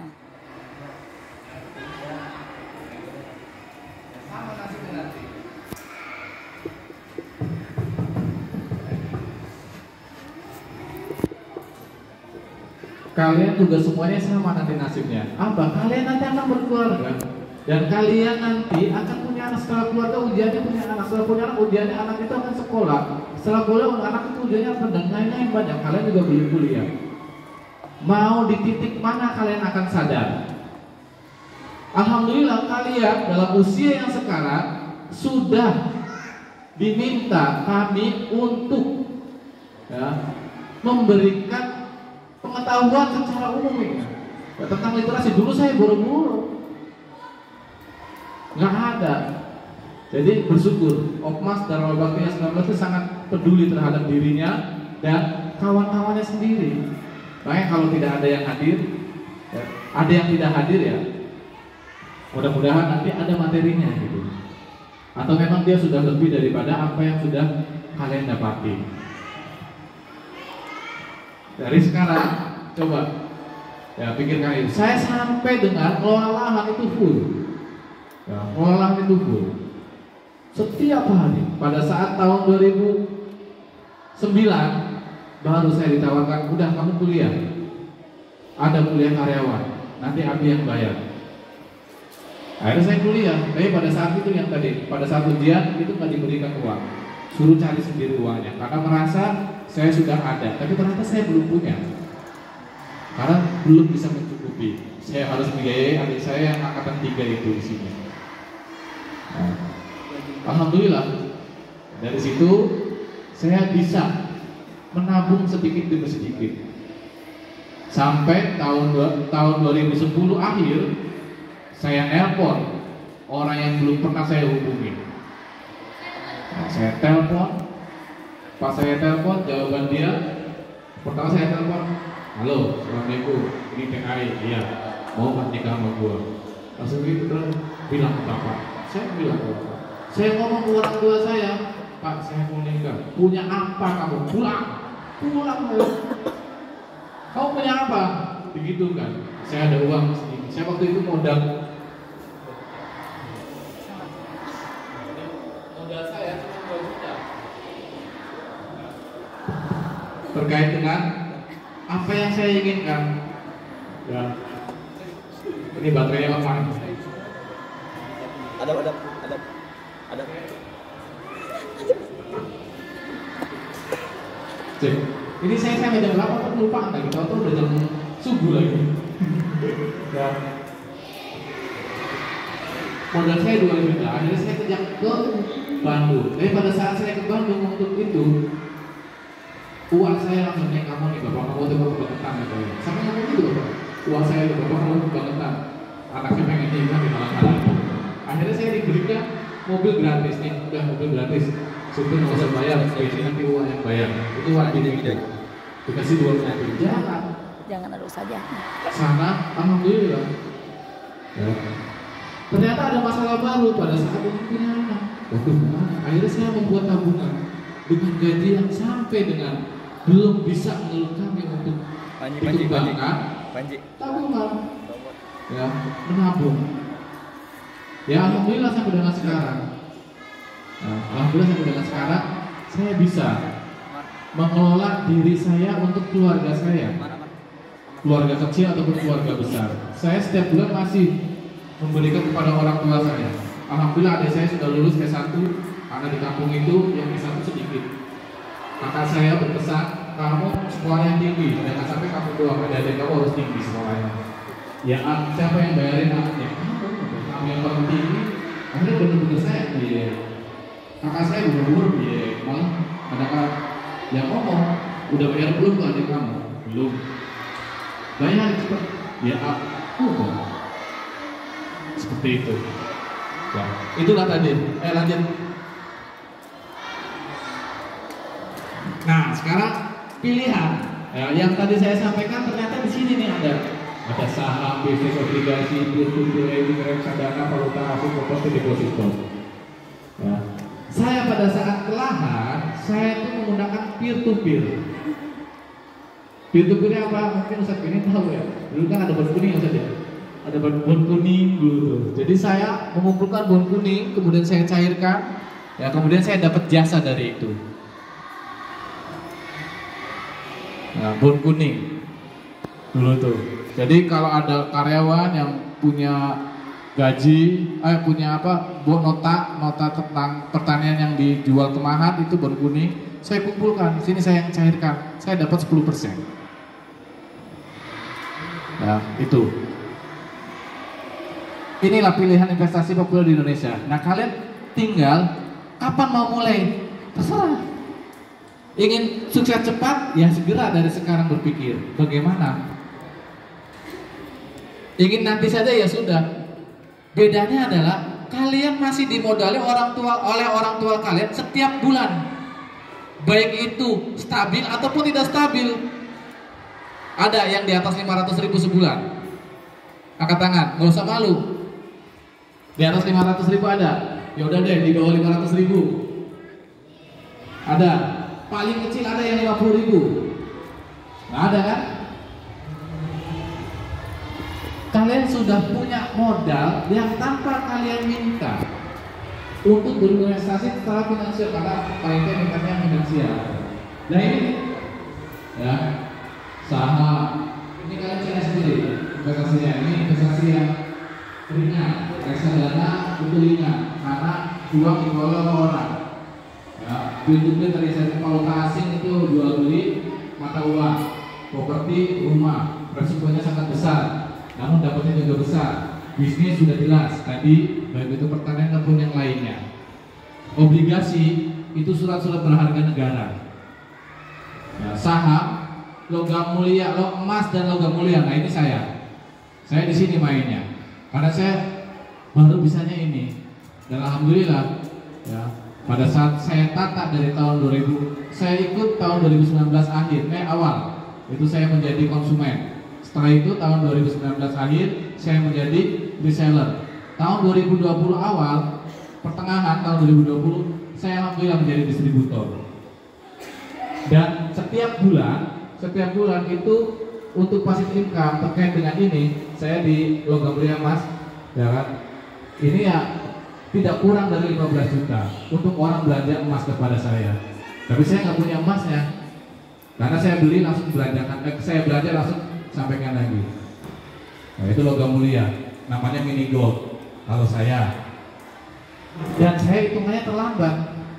Kalian juga semuanya sama nanti nasibnya. Apa? Kalian nanti akan berkeluarga dan kalian nanti akan punya anak. Setelah keluarga ujiannya punya anak, setelah punya anak ujiannya anak itu akan sekolah. Setelah kuliah anak itu ujiannya apa? Dan lain-lain banyak. Kalian juga belum kuliah. Mau di titik mana kalian akan sadar? Alhamdulillah kalian dalam usia yang sekarang sudah diminta kami untuk ya, memberikan pengetahuan secara umum ya, tentang literasi. Dulu saya buru-buru, nggak ada. Jadi bersyukur Okmas Darul Bakti sembilan belas itu sangat peduli terhadap dirinya dan kawan-kawannya sendiri. Makanya kalau tidak ada yang hadir, ya, ada yang tidak hadir ya, mudah-mudahan nanti ada materinya gitu. Atau memang dia sudah lebih daripada apa yang sudah kalian dapati. Dari sekarang coba ya pikirkan itu. Saya sampai dengan kelola lahan itu full. Ya, kelola lahan itu full. Setiap hari pada saat tahun dua ribu sembilan baru saya ditawarkan, udah kamu kuliah. Ada kuliah karyawan. Nanti Abi yang bayar. Akhirnya saya kuliah. Tapi pada saat itu yang tadi, pada saat ujian itu nggak diberikan uang. Suruh cari sendiri uangnya. Karena merasa saya sudah ada, tapi ternyata saya belum punya. Karena belum bisa mencukupi. Saya harus membiayai adik saya yang angkatan tiga itu di sini. Nah, alhamdulillah dari situ saya bisa menabung sedikit demi sedikit. Sampai tahun tahun dua ribu sepuluh akhir saya nelpon orang yang belum pernah saya hubungi. Nah, saya telepon. Pas saya telepon, jawaban dia pertama saya telepon, halo, assalamualaikum, ini T A I, iya, mau kan nikah sama gua. Langsung gitu terus bilang ke bapak, saya bilang ke bapak, saya ngomong ke orang tua saya, Pak, saya mau nikah, punya apa kamu? Pulang, pulang loh. Kamu punya apa? Begitu kan? Saya ada uang segini. Saya waktu itu modal, modal saya cuma dua juta. Terkait dengan apa yang saya inginkan. Ya. Ini baterainya apa? Ada, ada, ada, ada. Cek. Ini saya saya jam berapa? Kok lupa lagi? Tahu-tahu udah jam subuh lagi. Ya. Modal saya dua juta. Akhirnya saya kerja ke Bandung. Tapi pada saat saya ke Bandung untuk itu, uang saya langsung naik, kamu nih bapak kamu tuh kebangetan gitu ya. Sampai ngomong gitu bapak, uang saya tuh bapak kamu kebangetan, anaknya pengen nikah di malam-malam. Akhirnya saya diberikan mobil gratis nih, udah mobil gratis, supir nggak usah bayar, ini nanti uang yang bayar, itu uang gede-gede, dikasih dua juta. Jangan, jangan harus saja. Sana, alhamdulillah. Ya. Ternyata ada masalah baru pada saat ini punya anak. Waduh, gimana? Akhirnya saya membuat tabungan dengan gaji yang sampai dengan belum bisa mengeluhkan kami untuk Panji, bangga Panji. tabungan ya menabung. Ya alhamdulillah sampai dengan sekarang. Nah, alhamdulillah sampai dengan sekarang saya bisa mengelola diri saya untuk keluarga saya, keluarga kecil ataupun keluarga besar. Saya setiap bulan masih memberikan kepada orang tua saya. Alhamdulillah adik saya sudah lulus S satu, karena di kampung itu yang S satu sedikit. Kakak saya berpesan, kamu sekolah yang tinggi, jangan sampai kamu doang, adik kamu harus tinggi sekolahnya. Ya siapa yang bayarin anaknya? Kamu yang paling tinggi. Akhirnya benar-benar saya, iya. Kakak saya umur, iya. Malah ada kakak yang ngomong, udah bayar belum tuh adik kamu? Belum. Bayar cepat. Ya aku kok. Seperti itu. Ya, itulah tadi. Eh lanjut. Nah sekarang pilihan. Ya, yang tadi saya sampaikan ternyata di sini nih ada. Ada saham, bisnis, obligasi, peer-to-peer, reksadana, valuta asing, properti, deposito. Ya. Saya pada saat kelahan, saya itu menggunakan peer-to-peer. Peer-to-peer apa? Mungkin Ustaz ini tahu ya. Dulu kan ada bon kuning Ustaz ya. Ada bon kuning dulu tuh. Jadi saya mengumpulkan bon kuning, kemudian saya cairkan, ya kemudian saya dapat jasa dari itu. Nah, bon kuning dulu tuh. Jadi kalau ada karyawan yang punya gaji, eh punya apa, buat nota, nota tentang pertanian yang dijual ke Mahat itu bon kuning, saya kumpulkan, sini saya yang cairkan, saya dapat sepuluh persen. Ya, itu. Inilah pilihan investasi populer di Indonesia. Nah, kalian tinggal kapan mau mulai? Terserah. Ingin sukses cepat, ya segera dari sekarang berpikir bagaimana. Ingin nanti saja ya sudah. Bedanya adalah kalian masih dimodali orang tua oleh orang tua kalian setiap bulan. Baik itu stabil ataupun tidak stabil. Ada yang di atas lima ratus ribu sebulan. Angkat tangan, nggak usah malu. Di atas lima ratus ribu ada. Ya udah deh, di bawah lima ratus ribu. Ada. Paling kecil ada yang lima puluh ribu. Nggak ada kan? Kalian sudah punya modal yang tanpa kalian minta untuk berinvestasi secara finansial, karena paling mintanya finansial. Nah ini ya saham, ini kalian cari sendiri investasinya. Ini investasi yang ringan, reksadana itu ringan karena uang dikelola oleh orang. Ya, peer-to-peer tadi saya valuta asing itu jual beli mata uang, properti, rumah, resikonya sangat besar. Namun dapatnya juga besar. Bisnis sudah jelas tadi, baik itu pertanian maupun yang lainnya. Obligasi itu surat-surat berharga negara. Ya, saham, logam mulia, logam emas dan logam mulia. Nah ini saya, saya di sini mainnya. Karena saya baru bisanya ini. Dan alhamdulillah, ya pada saat saya tata dari tahun dua ribu, saya ikut tahun dua ribu sembilan belas akhir, eh awal, itu saya menjadi konsumen. Setelah itu tahun dua ribu sembilan belas akhir saya menjadi reseller. Tahun dua ribu dua puluh awal, pertengahan tahun dua ribu dua puluh saya alhamdulillah menjadi distributor. Dan setiap bulan, setiap bulan itu untuk passive income terkait dengan ini, saya di logam mulia emas, ya kan? Ini ya tidak kurang dari lima belas juta untuk orang belanja emas kepada saya. Tapi saya nggak punya emasnya, karena saya beli langsung belanjakan, eh, saya belanja langsung sampaikan lagi. Nah, itu logam mulia, namanya mini gold kalau saya. Dan saya hitungannya terlambat.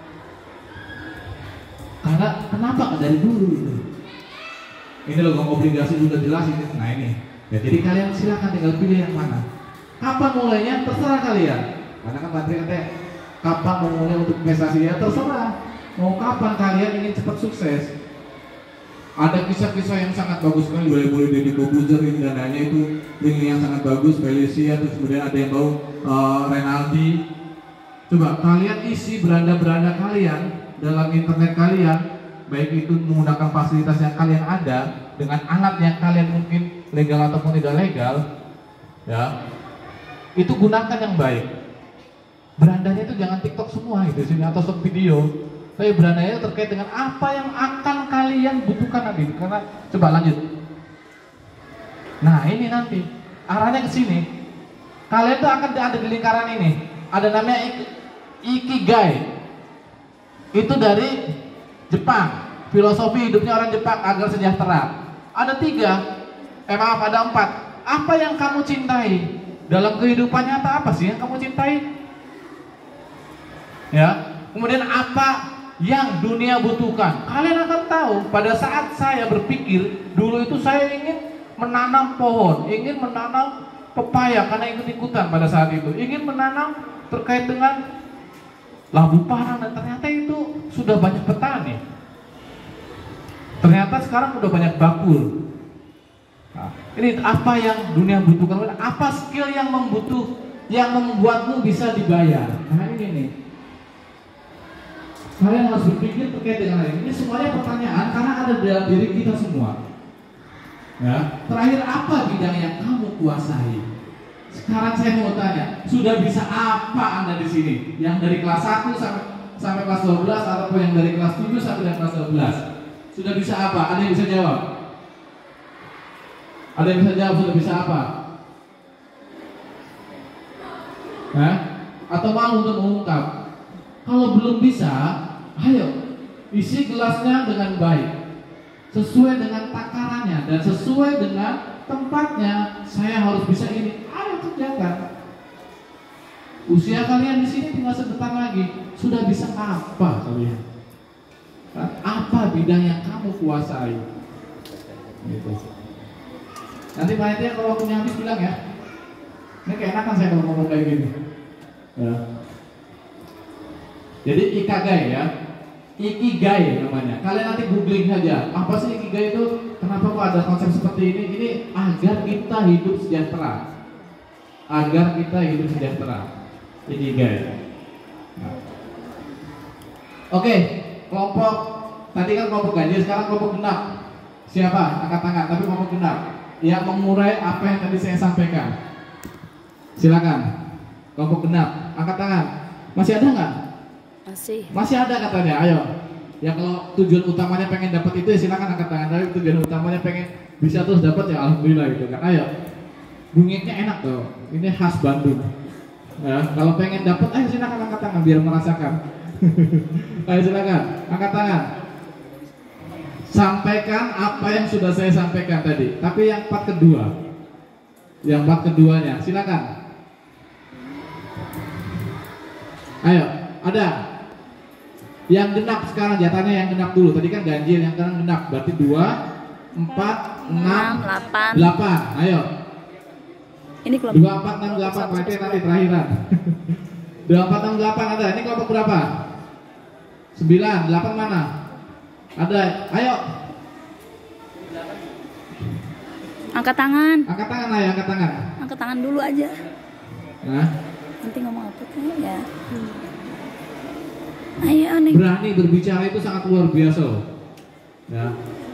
Karena kenapa nggak dari dulu itu? Ini logam obligasi sudah jelas ini. Nah ini. Ya, jadi kalian silakan tinggal pilih yang mana. Kapan mulainya terserah kalian. Karena kan materi nanti kapan mau mulai untuk investasinya terserah. Mau kapan kalian ingin cepat sukses. Ada kisah-kisah yang sangat bagus sekali, boleh boleh Deddy Corbuzier dananya itu link yang sangat bagus, Felicia, terus kemudian ada yang mau uh, Renaldi. Coba kalian isi beranda-beranda kalian dalam internet kalian, baik itu menggunakan fasilitas yang kalian ada dengan alat yang kalian mungkin legal ataupun tidak legal, ya itu gunakan yang baik. Berandanya itu jangan TikTok semua itu sini atau short video. Tapi berandanya terkait dengan apa yang akan kalian butuhkan nanti. Karena coba lanjut. Nah ini nanti arahnya ke sini. Kalian tuh akan ada di lingkaran ini. Ada namanya ik- Ikigai. Itu dari Jepang. Filosofi hidupnya orang Jepang agar sejahtera. Ada tiga, eh maaf ada empat. Apa yang kamu cintai? Dalam kehidupan nyata apa sih yang kamu cintai? Ya. Kemudian apa yang dunia butuhkan? Kalian akan tahu pada saat saya berpikir, dulu itu saya ingin menanam pohon, ingin menanam pepaya karena ikut-ikutan pada saat itu, ingin menanam terkait dengan labu parang, dan ternyata itu sudah banyak petani. Ternyata sekarang sudah banyak bakul. Nah, ini apa yang dunia butuhkan? Apa skill yang membutuh, yang membuatmu bisa dibayar? Nah ini nih. Kalian harus berpikir terkait dengan ini. Ini semuanya pertanyaan karena ada di dalam diri kita semua. Ya. Terakhir, apa bidang yang kamu kuasai? Sekarang saya mau tanya, sudah bisa apa Anda di sini? Yang dari kelas satu sampai sampai kelas dua belas ataupun yang dari kelas tujuh sampai dengan kelas dua belas? Sudah bisa apa? Ada yang bisa jawab? Ada yang bisa jawab sudah bisa apa? Hah? Atau malu untuk mengungkap? Kalau belum bisa, ayo isi gelasnya dengan baik, sesuai dengan takarannya dan sesuai dengan tempatnya. Saya harus bisa ini. Ayo kerjakan. Usia kalian di sini tinggal sebentar lagi. Sudah bisa apa kalian? Apa bidang yang kamu kuasai? Gitu. Nanti panitia kalau waktunya habis bilang ya. Ini keenakan saya kalau ngomong kayak gini. Ya. Jadi ikigai ya, ikigai namanya. Kalian nanti googling saja. Apa sih ikigai itu? Kenapa kok ada konsep seperti ini? Ini agar kita hidup sejahtera. Agar kita hidup sejahtera. Ikigai. Nah. Oke, kelompok tadi kan kelompok ganjil, sekarang kelompok genap. Siapa? Angkat tangan. Tapi kelompok genap yang mengurai apa yang tadi saya sampaikan. Silakan. Kelompok genap, angkat tangan. Masih ada nggak? Masih. Masih ada katanya, ayo. Ya kalau tujuan utamanya pengen dapat itu ya silakan angkat tangan. Tapi tujuan utamanya pengen bisa terus dapat ya alhamdulillah gitu kan. Ayo. Bunyinya enak tuh. Ini khas Bandung. Ya, kalau pengen dapat, ayo silakan angkat tangan biar merasakan. Ayo silakan, angkat tangan. Sampaikan apa yang sudah saya sampaikan tadi. Tapi yang part kedua, yang part keduanya, silakan. Ayo, ada. Yang genap sekarang jatahnya yang genap dulu. Tadi kan ganjil, yang sekarang genap. Berarti dua, empat, enam, delapan. Ayo. Ini kelompok dua, empat, enam, delapan. Berarti nanti terakhiran. dua, empat, enam, delapan ada. Ini kelompok berapa? sembilan, delapan mana? Ada. Ayo. angkat tangan. Angkat tangan ayo, angkat tangan. Angkat tangan dulu aja. Nah. Nanti ngomong apa tuh ya? Hmm. Ayo nih. Berani berbicara itu sangat luar biasa loh. Ya.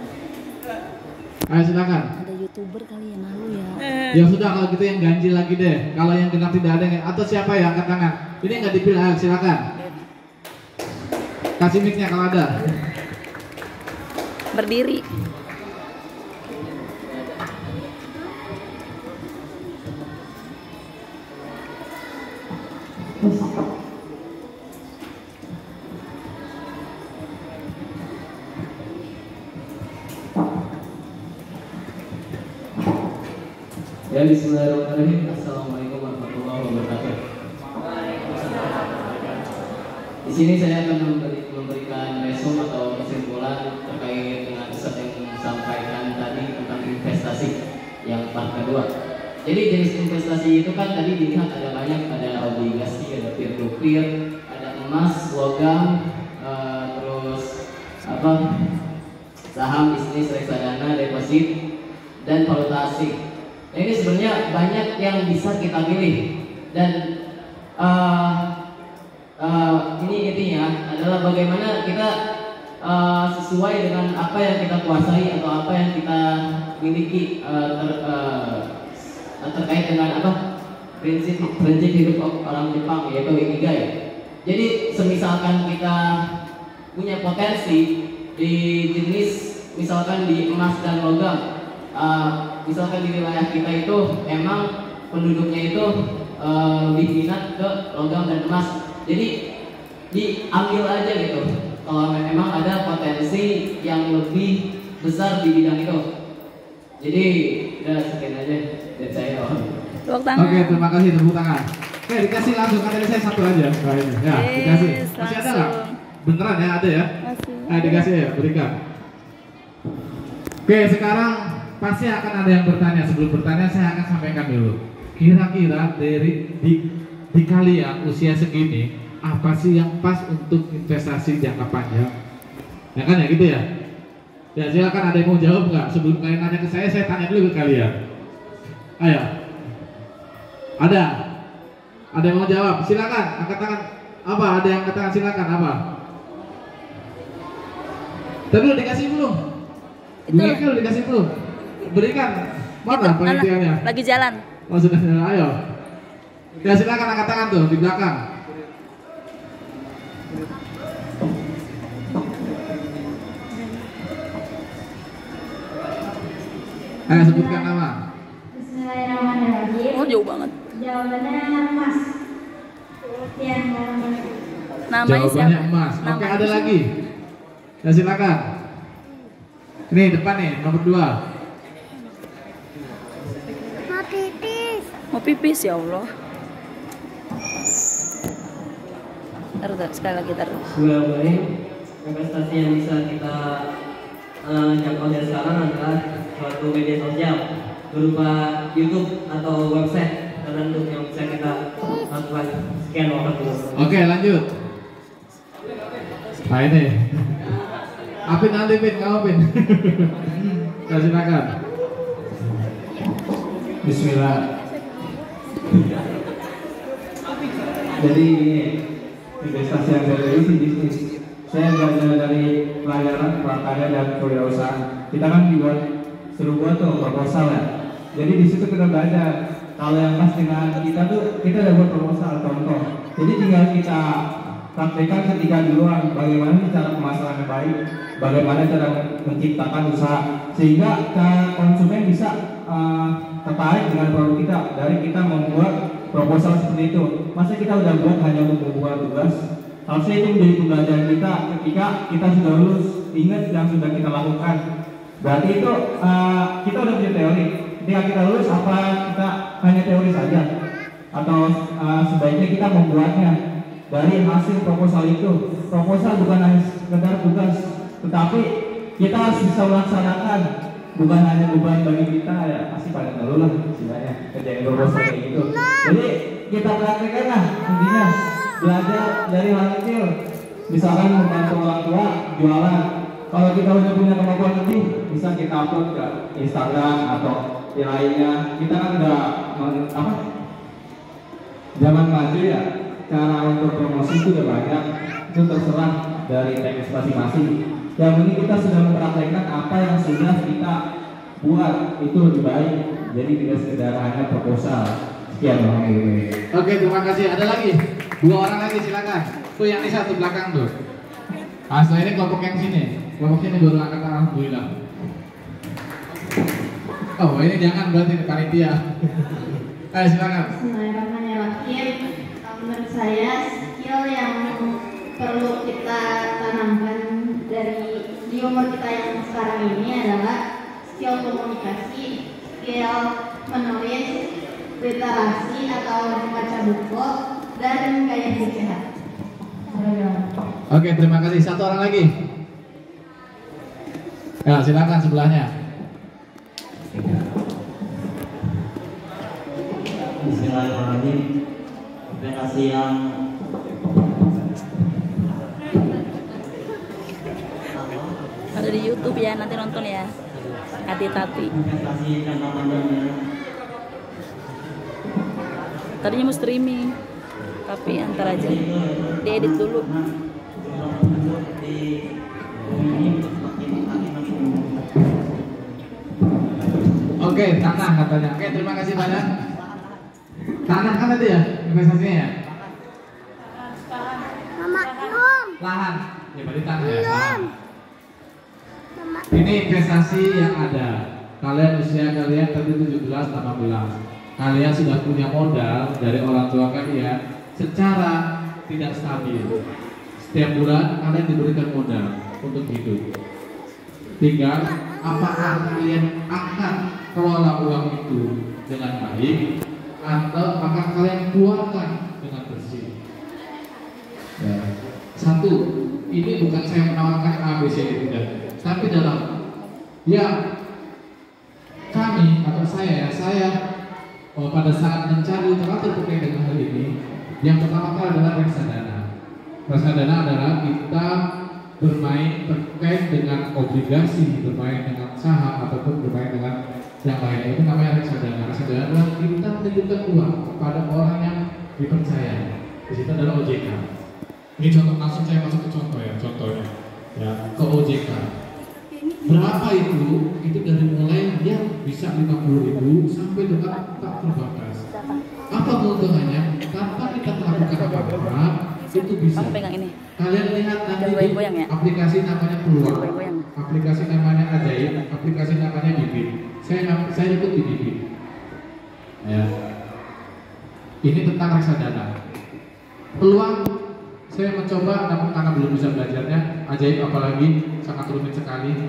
Ayo silakan. Ada YouTuber kali ya, malu ya. Ya sudah kalau gitu yang ganjil lagi deh. Kalau yang genap tidak ada yang, atau siapa ya angkat tangan. Ini nggak dipilih, ayo silakan. Kasih mic-nya kalau ada. Berdiri. Ya, bismillahirrahmanirrahim. Assalamualaikum warahmatullahi wabarakatuh. Di sini saya akan memberi, memberikan resume atau kesimpulan terkait dengan Ustaz yang sampaikan tadi tentang investasi yang part kedua. Jadi jenis investasi itu kan tadi dilihat ada banyak, ada obligasi, ada peer to peer, ada emas, logam, uh, terus apa saham, bisnis, reksadana, deposit, dan valuta asing. Nah, ini sebenarnya banyak yang bisa kita pilih dan uh, uh, ini intinya adalah bagaimana kita uh, sesuai dengan apa yang kita kuasai atau apa yang kita miliki uh, ter, uh, terkait dengan apa prinsip prinsip hidup orang Jepang yaitu ikigai. Jadi semisalkan kita punya potensi di jenis misalkan di emas dan logam. Uh, misalkan di wilayah kita itu emang penduduknya itu uh, lebih minat ke logam dan emas. Jadi diambil aja gitu. Kalau memang ada potensi yang lebih besar di bidang itu. Jadi udah sekian aja dari saya. Tepuk tangan. Oke, terima kasih, tepuk tangan. Oke, dikasih langsung, kan dari saya satu aja. Nah, ini. Ya, Yes, dikasih. Masih ada nggak? Beneran ya, ada ya? Masih. Nah, dikasih ya, berikan. Oke, sekarang pasti akan ada yang bertanya. Sebelum bertanya, saya akan sampaikan dulu. Kira-kira dari di, di kalian usia segini, apa sih yang pas untuk investasi jangka panjang? Ya kan ya, gitu ya? Ya, silakan, ada yang mau jawab nggak? Sebelum kalian nanya ke saya, saya tanya dulu ke kalian. Ayo. Ada? Ada yang mau jawab? Silakan, angkat tangan. Apa? Ada yang angkat tangan, silakan. Apa? Tapi udah dikasih belum? Belum kan, udah dikasih belum? Berikan. Mana panitianya? Lagi jalan. Oh, sudah jalan. Ayo. Ya, silakan angkat tangan tuh di belakang. Ayo sebutkan nama. Bismillahirrahmanirrahim. Oh, jauh banget. Jawabannya emas. Yang Namanya Jawabannya siapa? emas. Oke, Namanya ada siapa? lagi. Ya, silakan. Ini depan nih, nomor dua. mau pipis. Mau pipis, ya Allah. Taruh, taruh, sekali lagi taruh. Sebenarnya investasi yang bisa kita uh, jangkau dari sekarang adalah suatu media sosial berupa YouTube atau website tertentu yang bisa kita lakukan. Sekian waktu. Oke, lanjut. Nah, ini. Apin nanti, Pin, kamu Pin. Ya, silakan. Bismillah. Jadi investasi yang saya dari sih bisnis. Saya belajar dari pelajaran prakarya dan kewirausahaan. Kita kan dibuat suruh buat tuh proposal ya. Jadi di situ kita belajar. Kalau yang pas dengan kita tuh kita udah buat proposal contoh. Jadi tinggal kita praktekkan ketika di luar bagaimana cara pemasaran yang baik, bagaimana cara menciptakan usaha sehingga konsumen bisa uh, tertarik dengan produk kita dari kita membuat proposal seperti itu. Masa kita udah buat hanya untuk membuat tugas? Harusnya itu menjadi pembelajaran kita ketika kita sudah lulus, ingat yang sudah kita lakukan. Berarti itu uh, kita udah punya teori. Ketika kita lulus, apa kita hanya teori saja? Atau uh, sebaiknya kita membuatnya dari hasil proposal itu. Proposal bukan hanya sekedar tugas, tetapi kita harus bisa melaksanakan. Bukan hanya beban bagi kita, ya pasti pada dulu lah istilahnya kerjain proposal kayak gitu. Jadi kita praktekkan lah intinya, belajar dari hal kecil. Misalkan membantu orang tua jualan, kalau kita udah punya kemampuan lebih, bisa kita upload ke Instagram atau yang lainnya. Kita kan udah apa? Zaman maju ya, cara untuk promosi itu udah banyak. Itu terserah dari teknis masing-masing. Yang ini kita sudah mempraktekkan apa yang sudah kita buat itu lebih baik. Jadi tidak sekedar hanya proposal. Sekian bang. Oke, terima kasih. Ada lagi? Dua orang lagi, silakan. Tuh yang di satu belakang tuh. Nah, setelah ini kelompok yang sini. Kelompok sini baru angkat tangan, alhamdulillah. Oh, ini jangan berarti panitia. Ayo silakan. Bismillahirrahmanirrahim. Menurut saya skill yang perlu kita tanamkan dari di umur kita yang sekarang ini adalah skill komunikasi, skill menulis, literasi atau membaca buku, dan gaya hidup sehat. Oke, terima kasih. Satu orang lagi. Ya, silakan sebelahnya. Bismillahirrahmanirrahim. Investasi yang Ada di YouTube ya, nanti nonton ya. Hati-hati. investasi jangka panjangnya Tadinya mau streaming, tapi antar aja. Diedit dulu. Oke, tanah katanya. Oke, terima kasih banyak. Tanah kan tadi ya investasinya ya? Mama, belum. Lahan. Ya, berarti tanah ya. Lahan. Ini investasi yang ada. Kalian usia kalian tadi tujuh belas, delapan belas. kalian sudah punya modal dari orang tua kalian secara tidak stabil. Setiap bulan kalian diberikan modal untuk hidup. Tinggal apakah kalian akan kelola uang itu dengan baik atau apakah kalian keluarkan dengan bersih. Ya. Satu, ini bukan saya menawarkan A B C tidak, tapi dalam ya kami atau saya ya saya oh, pada saat mencari teratur terkait dengan hal ini, yang pertama kali adalah reksadana. Reksadana adalah kita bermain terkait dengan obligasi, bermain dengan saham ataupun bermain dengan yang lain. Itu namanya reksadana. Reksadana adalah kita menitipkan uang kepada orang yang dipercaya. Di situ adalah O J K. Ini contoh, langsung saya masuk ke contoh ya, contohnya ya ke O J K. Berapa itu? Itu dari mulai yang bisa lima puluh ribu sampai dengan tak terbatas. Apa keuntungannya? Tanpa kita melakukan apa-apa, itu bisa. Kalian lihat nanti di aplikasi namanya Peluang, aplikasi namanya Ajaib, aplikasi namanya Bibit. Saya saya ikut di Bibit. Ya. Ini tentang reksadana. Peluang saya mencoba, namun karena belum bisa belajarnya. Ajaib apalagi sangat rumit sekali.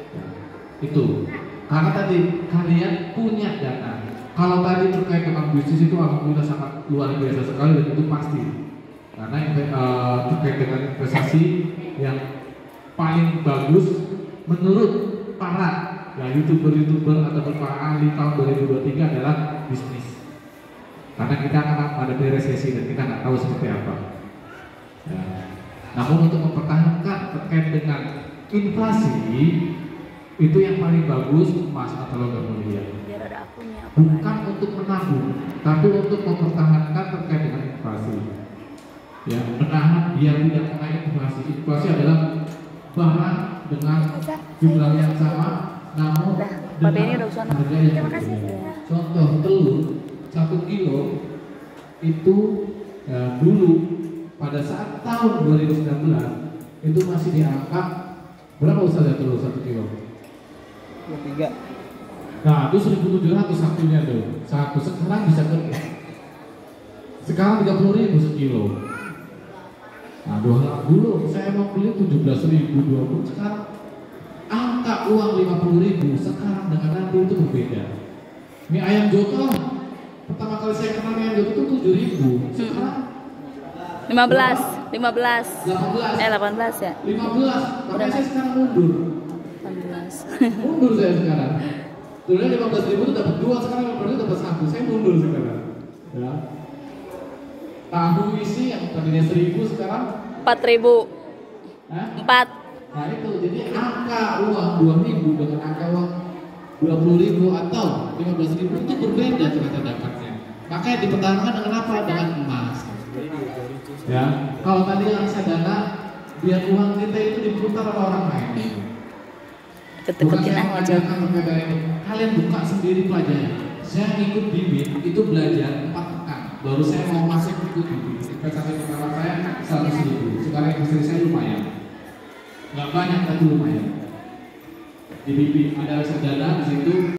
Itu karena tadi kalian punya dana. Kalau tadi terkait dengan bisnis itu alhamdulillah sangat luar biasa sekali dan itu pasti. Karena uh, terkait dengan investasi yang paling bagus menurut para ya, youtuber-youtuber ataupun para ahli tahun dua ribu dua puluh tiga adalah bisnis. Karena kita akan menghadapi resesi dan kita nggak tahu seperti apa. Ya. Namun untuk mempertahankan terkait dengan inflasi itu yang paling bagus emas atau logam mulia. Bukan untuk menabung, tapi untuk mempertahankan terkait dengan inflasi. Ya, menahan biar tidak kena inflasi. Inflasi adalah barang dengan jumlah yang sama, namun dengan harga yang berbeda. Contoh telur satu kilo itu ya, dulu pada saat tahun dua ribu sembilan belas itu masih di angka berapa Ustaz ya telur satu kilo? dua puluh tiga. Nah itu seribu tujuh ratus satunya tuh. Satu sekarang bisa ke sekarang tiga puluh ribu sekilo. Nah dua dulu saya mau beli tujuh belas ribu dua puluh, sekarang angka uang lima puluh ribu sekarang dengan nanti itu berbeda. Mie ayam Joko pertama kali saya kenal mie ayam Joko itu tujuh ribu, sekarang lima belas, lima belas, delapan belas, eh delapan belas ya, lima belas, makanya saya sekarang mundur, delapan belas, mundur saya sekarang. Dulunya lima belas ribu itu dapat dua, sekarang lima belas ribu dapat satu, saya mundur sekarang. Ya. Tahu isi yang tadinya seribu sekarang empat ribu, empat. Nah itu jadi angka uang dua ribu dengan angka uang dua puluh ribu atau lima belas ribu itu berbeda ternyata dapatnya. Makanya dipertahankan dengan apa? Dengan emas. Ya, kalau tadi yang reksadana biar uang kita itu diputar oleh orang lain. Keteketin aja. Kalian buka sendiri pelajari. Saya ikut Bibit itu belajar empat pekan. Baru saya mau masuk ikut Bibit. Investasi pertama saya seratus ribu. Sekarang investasi saya lumayan. Gak banyak tapi lumayan. Di Bibit ada reksadana di situ.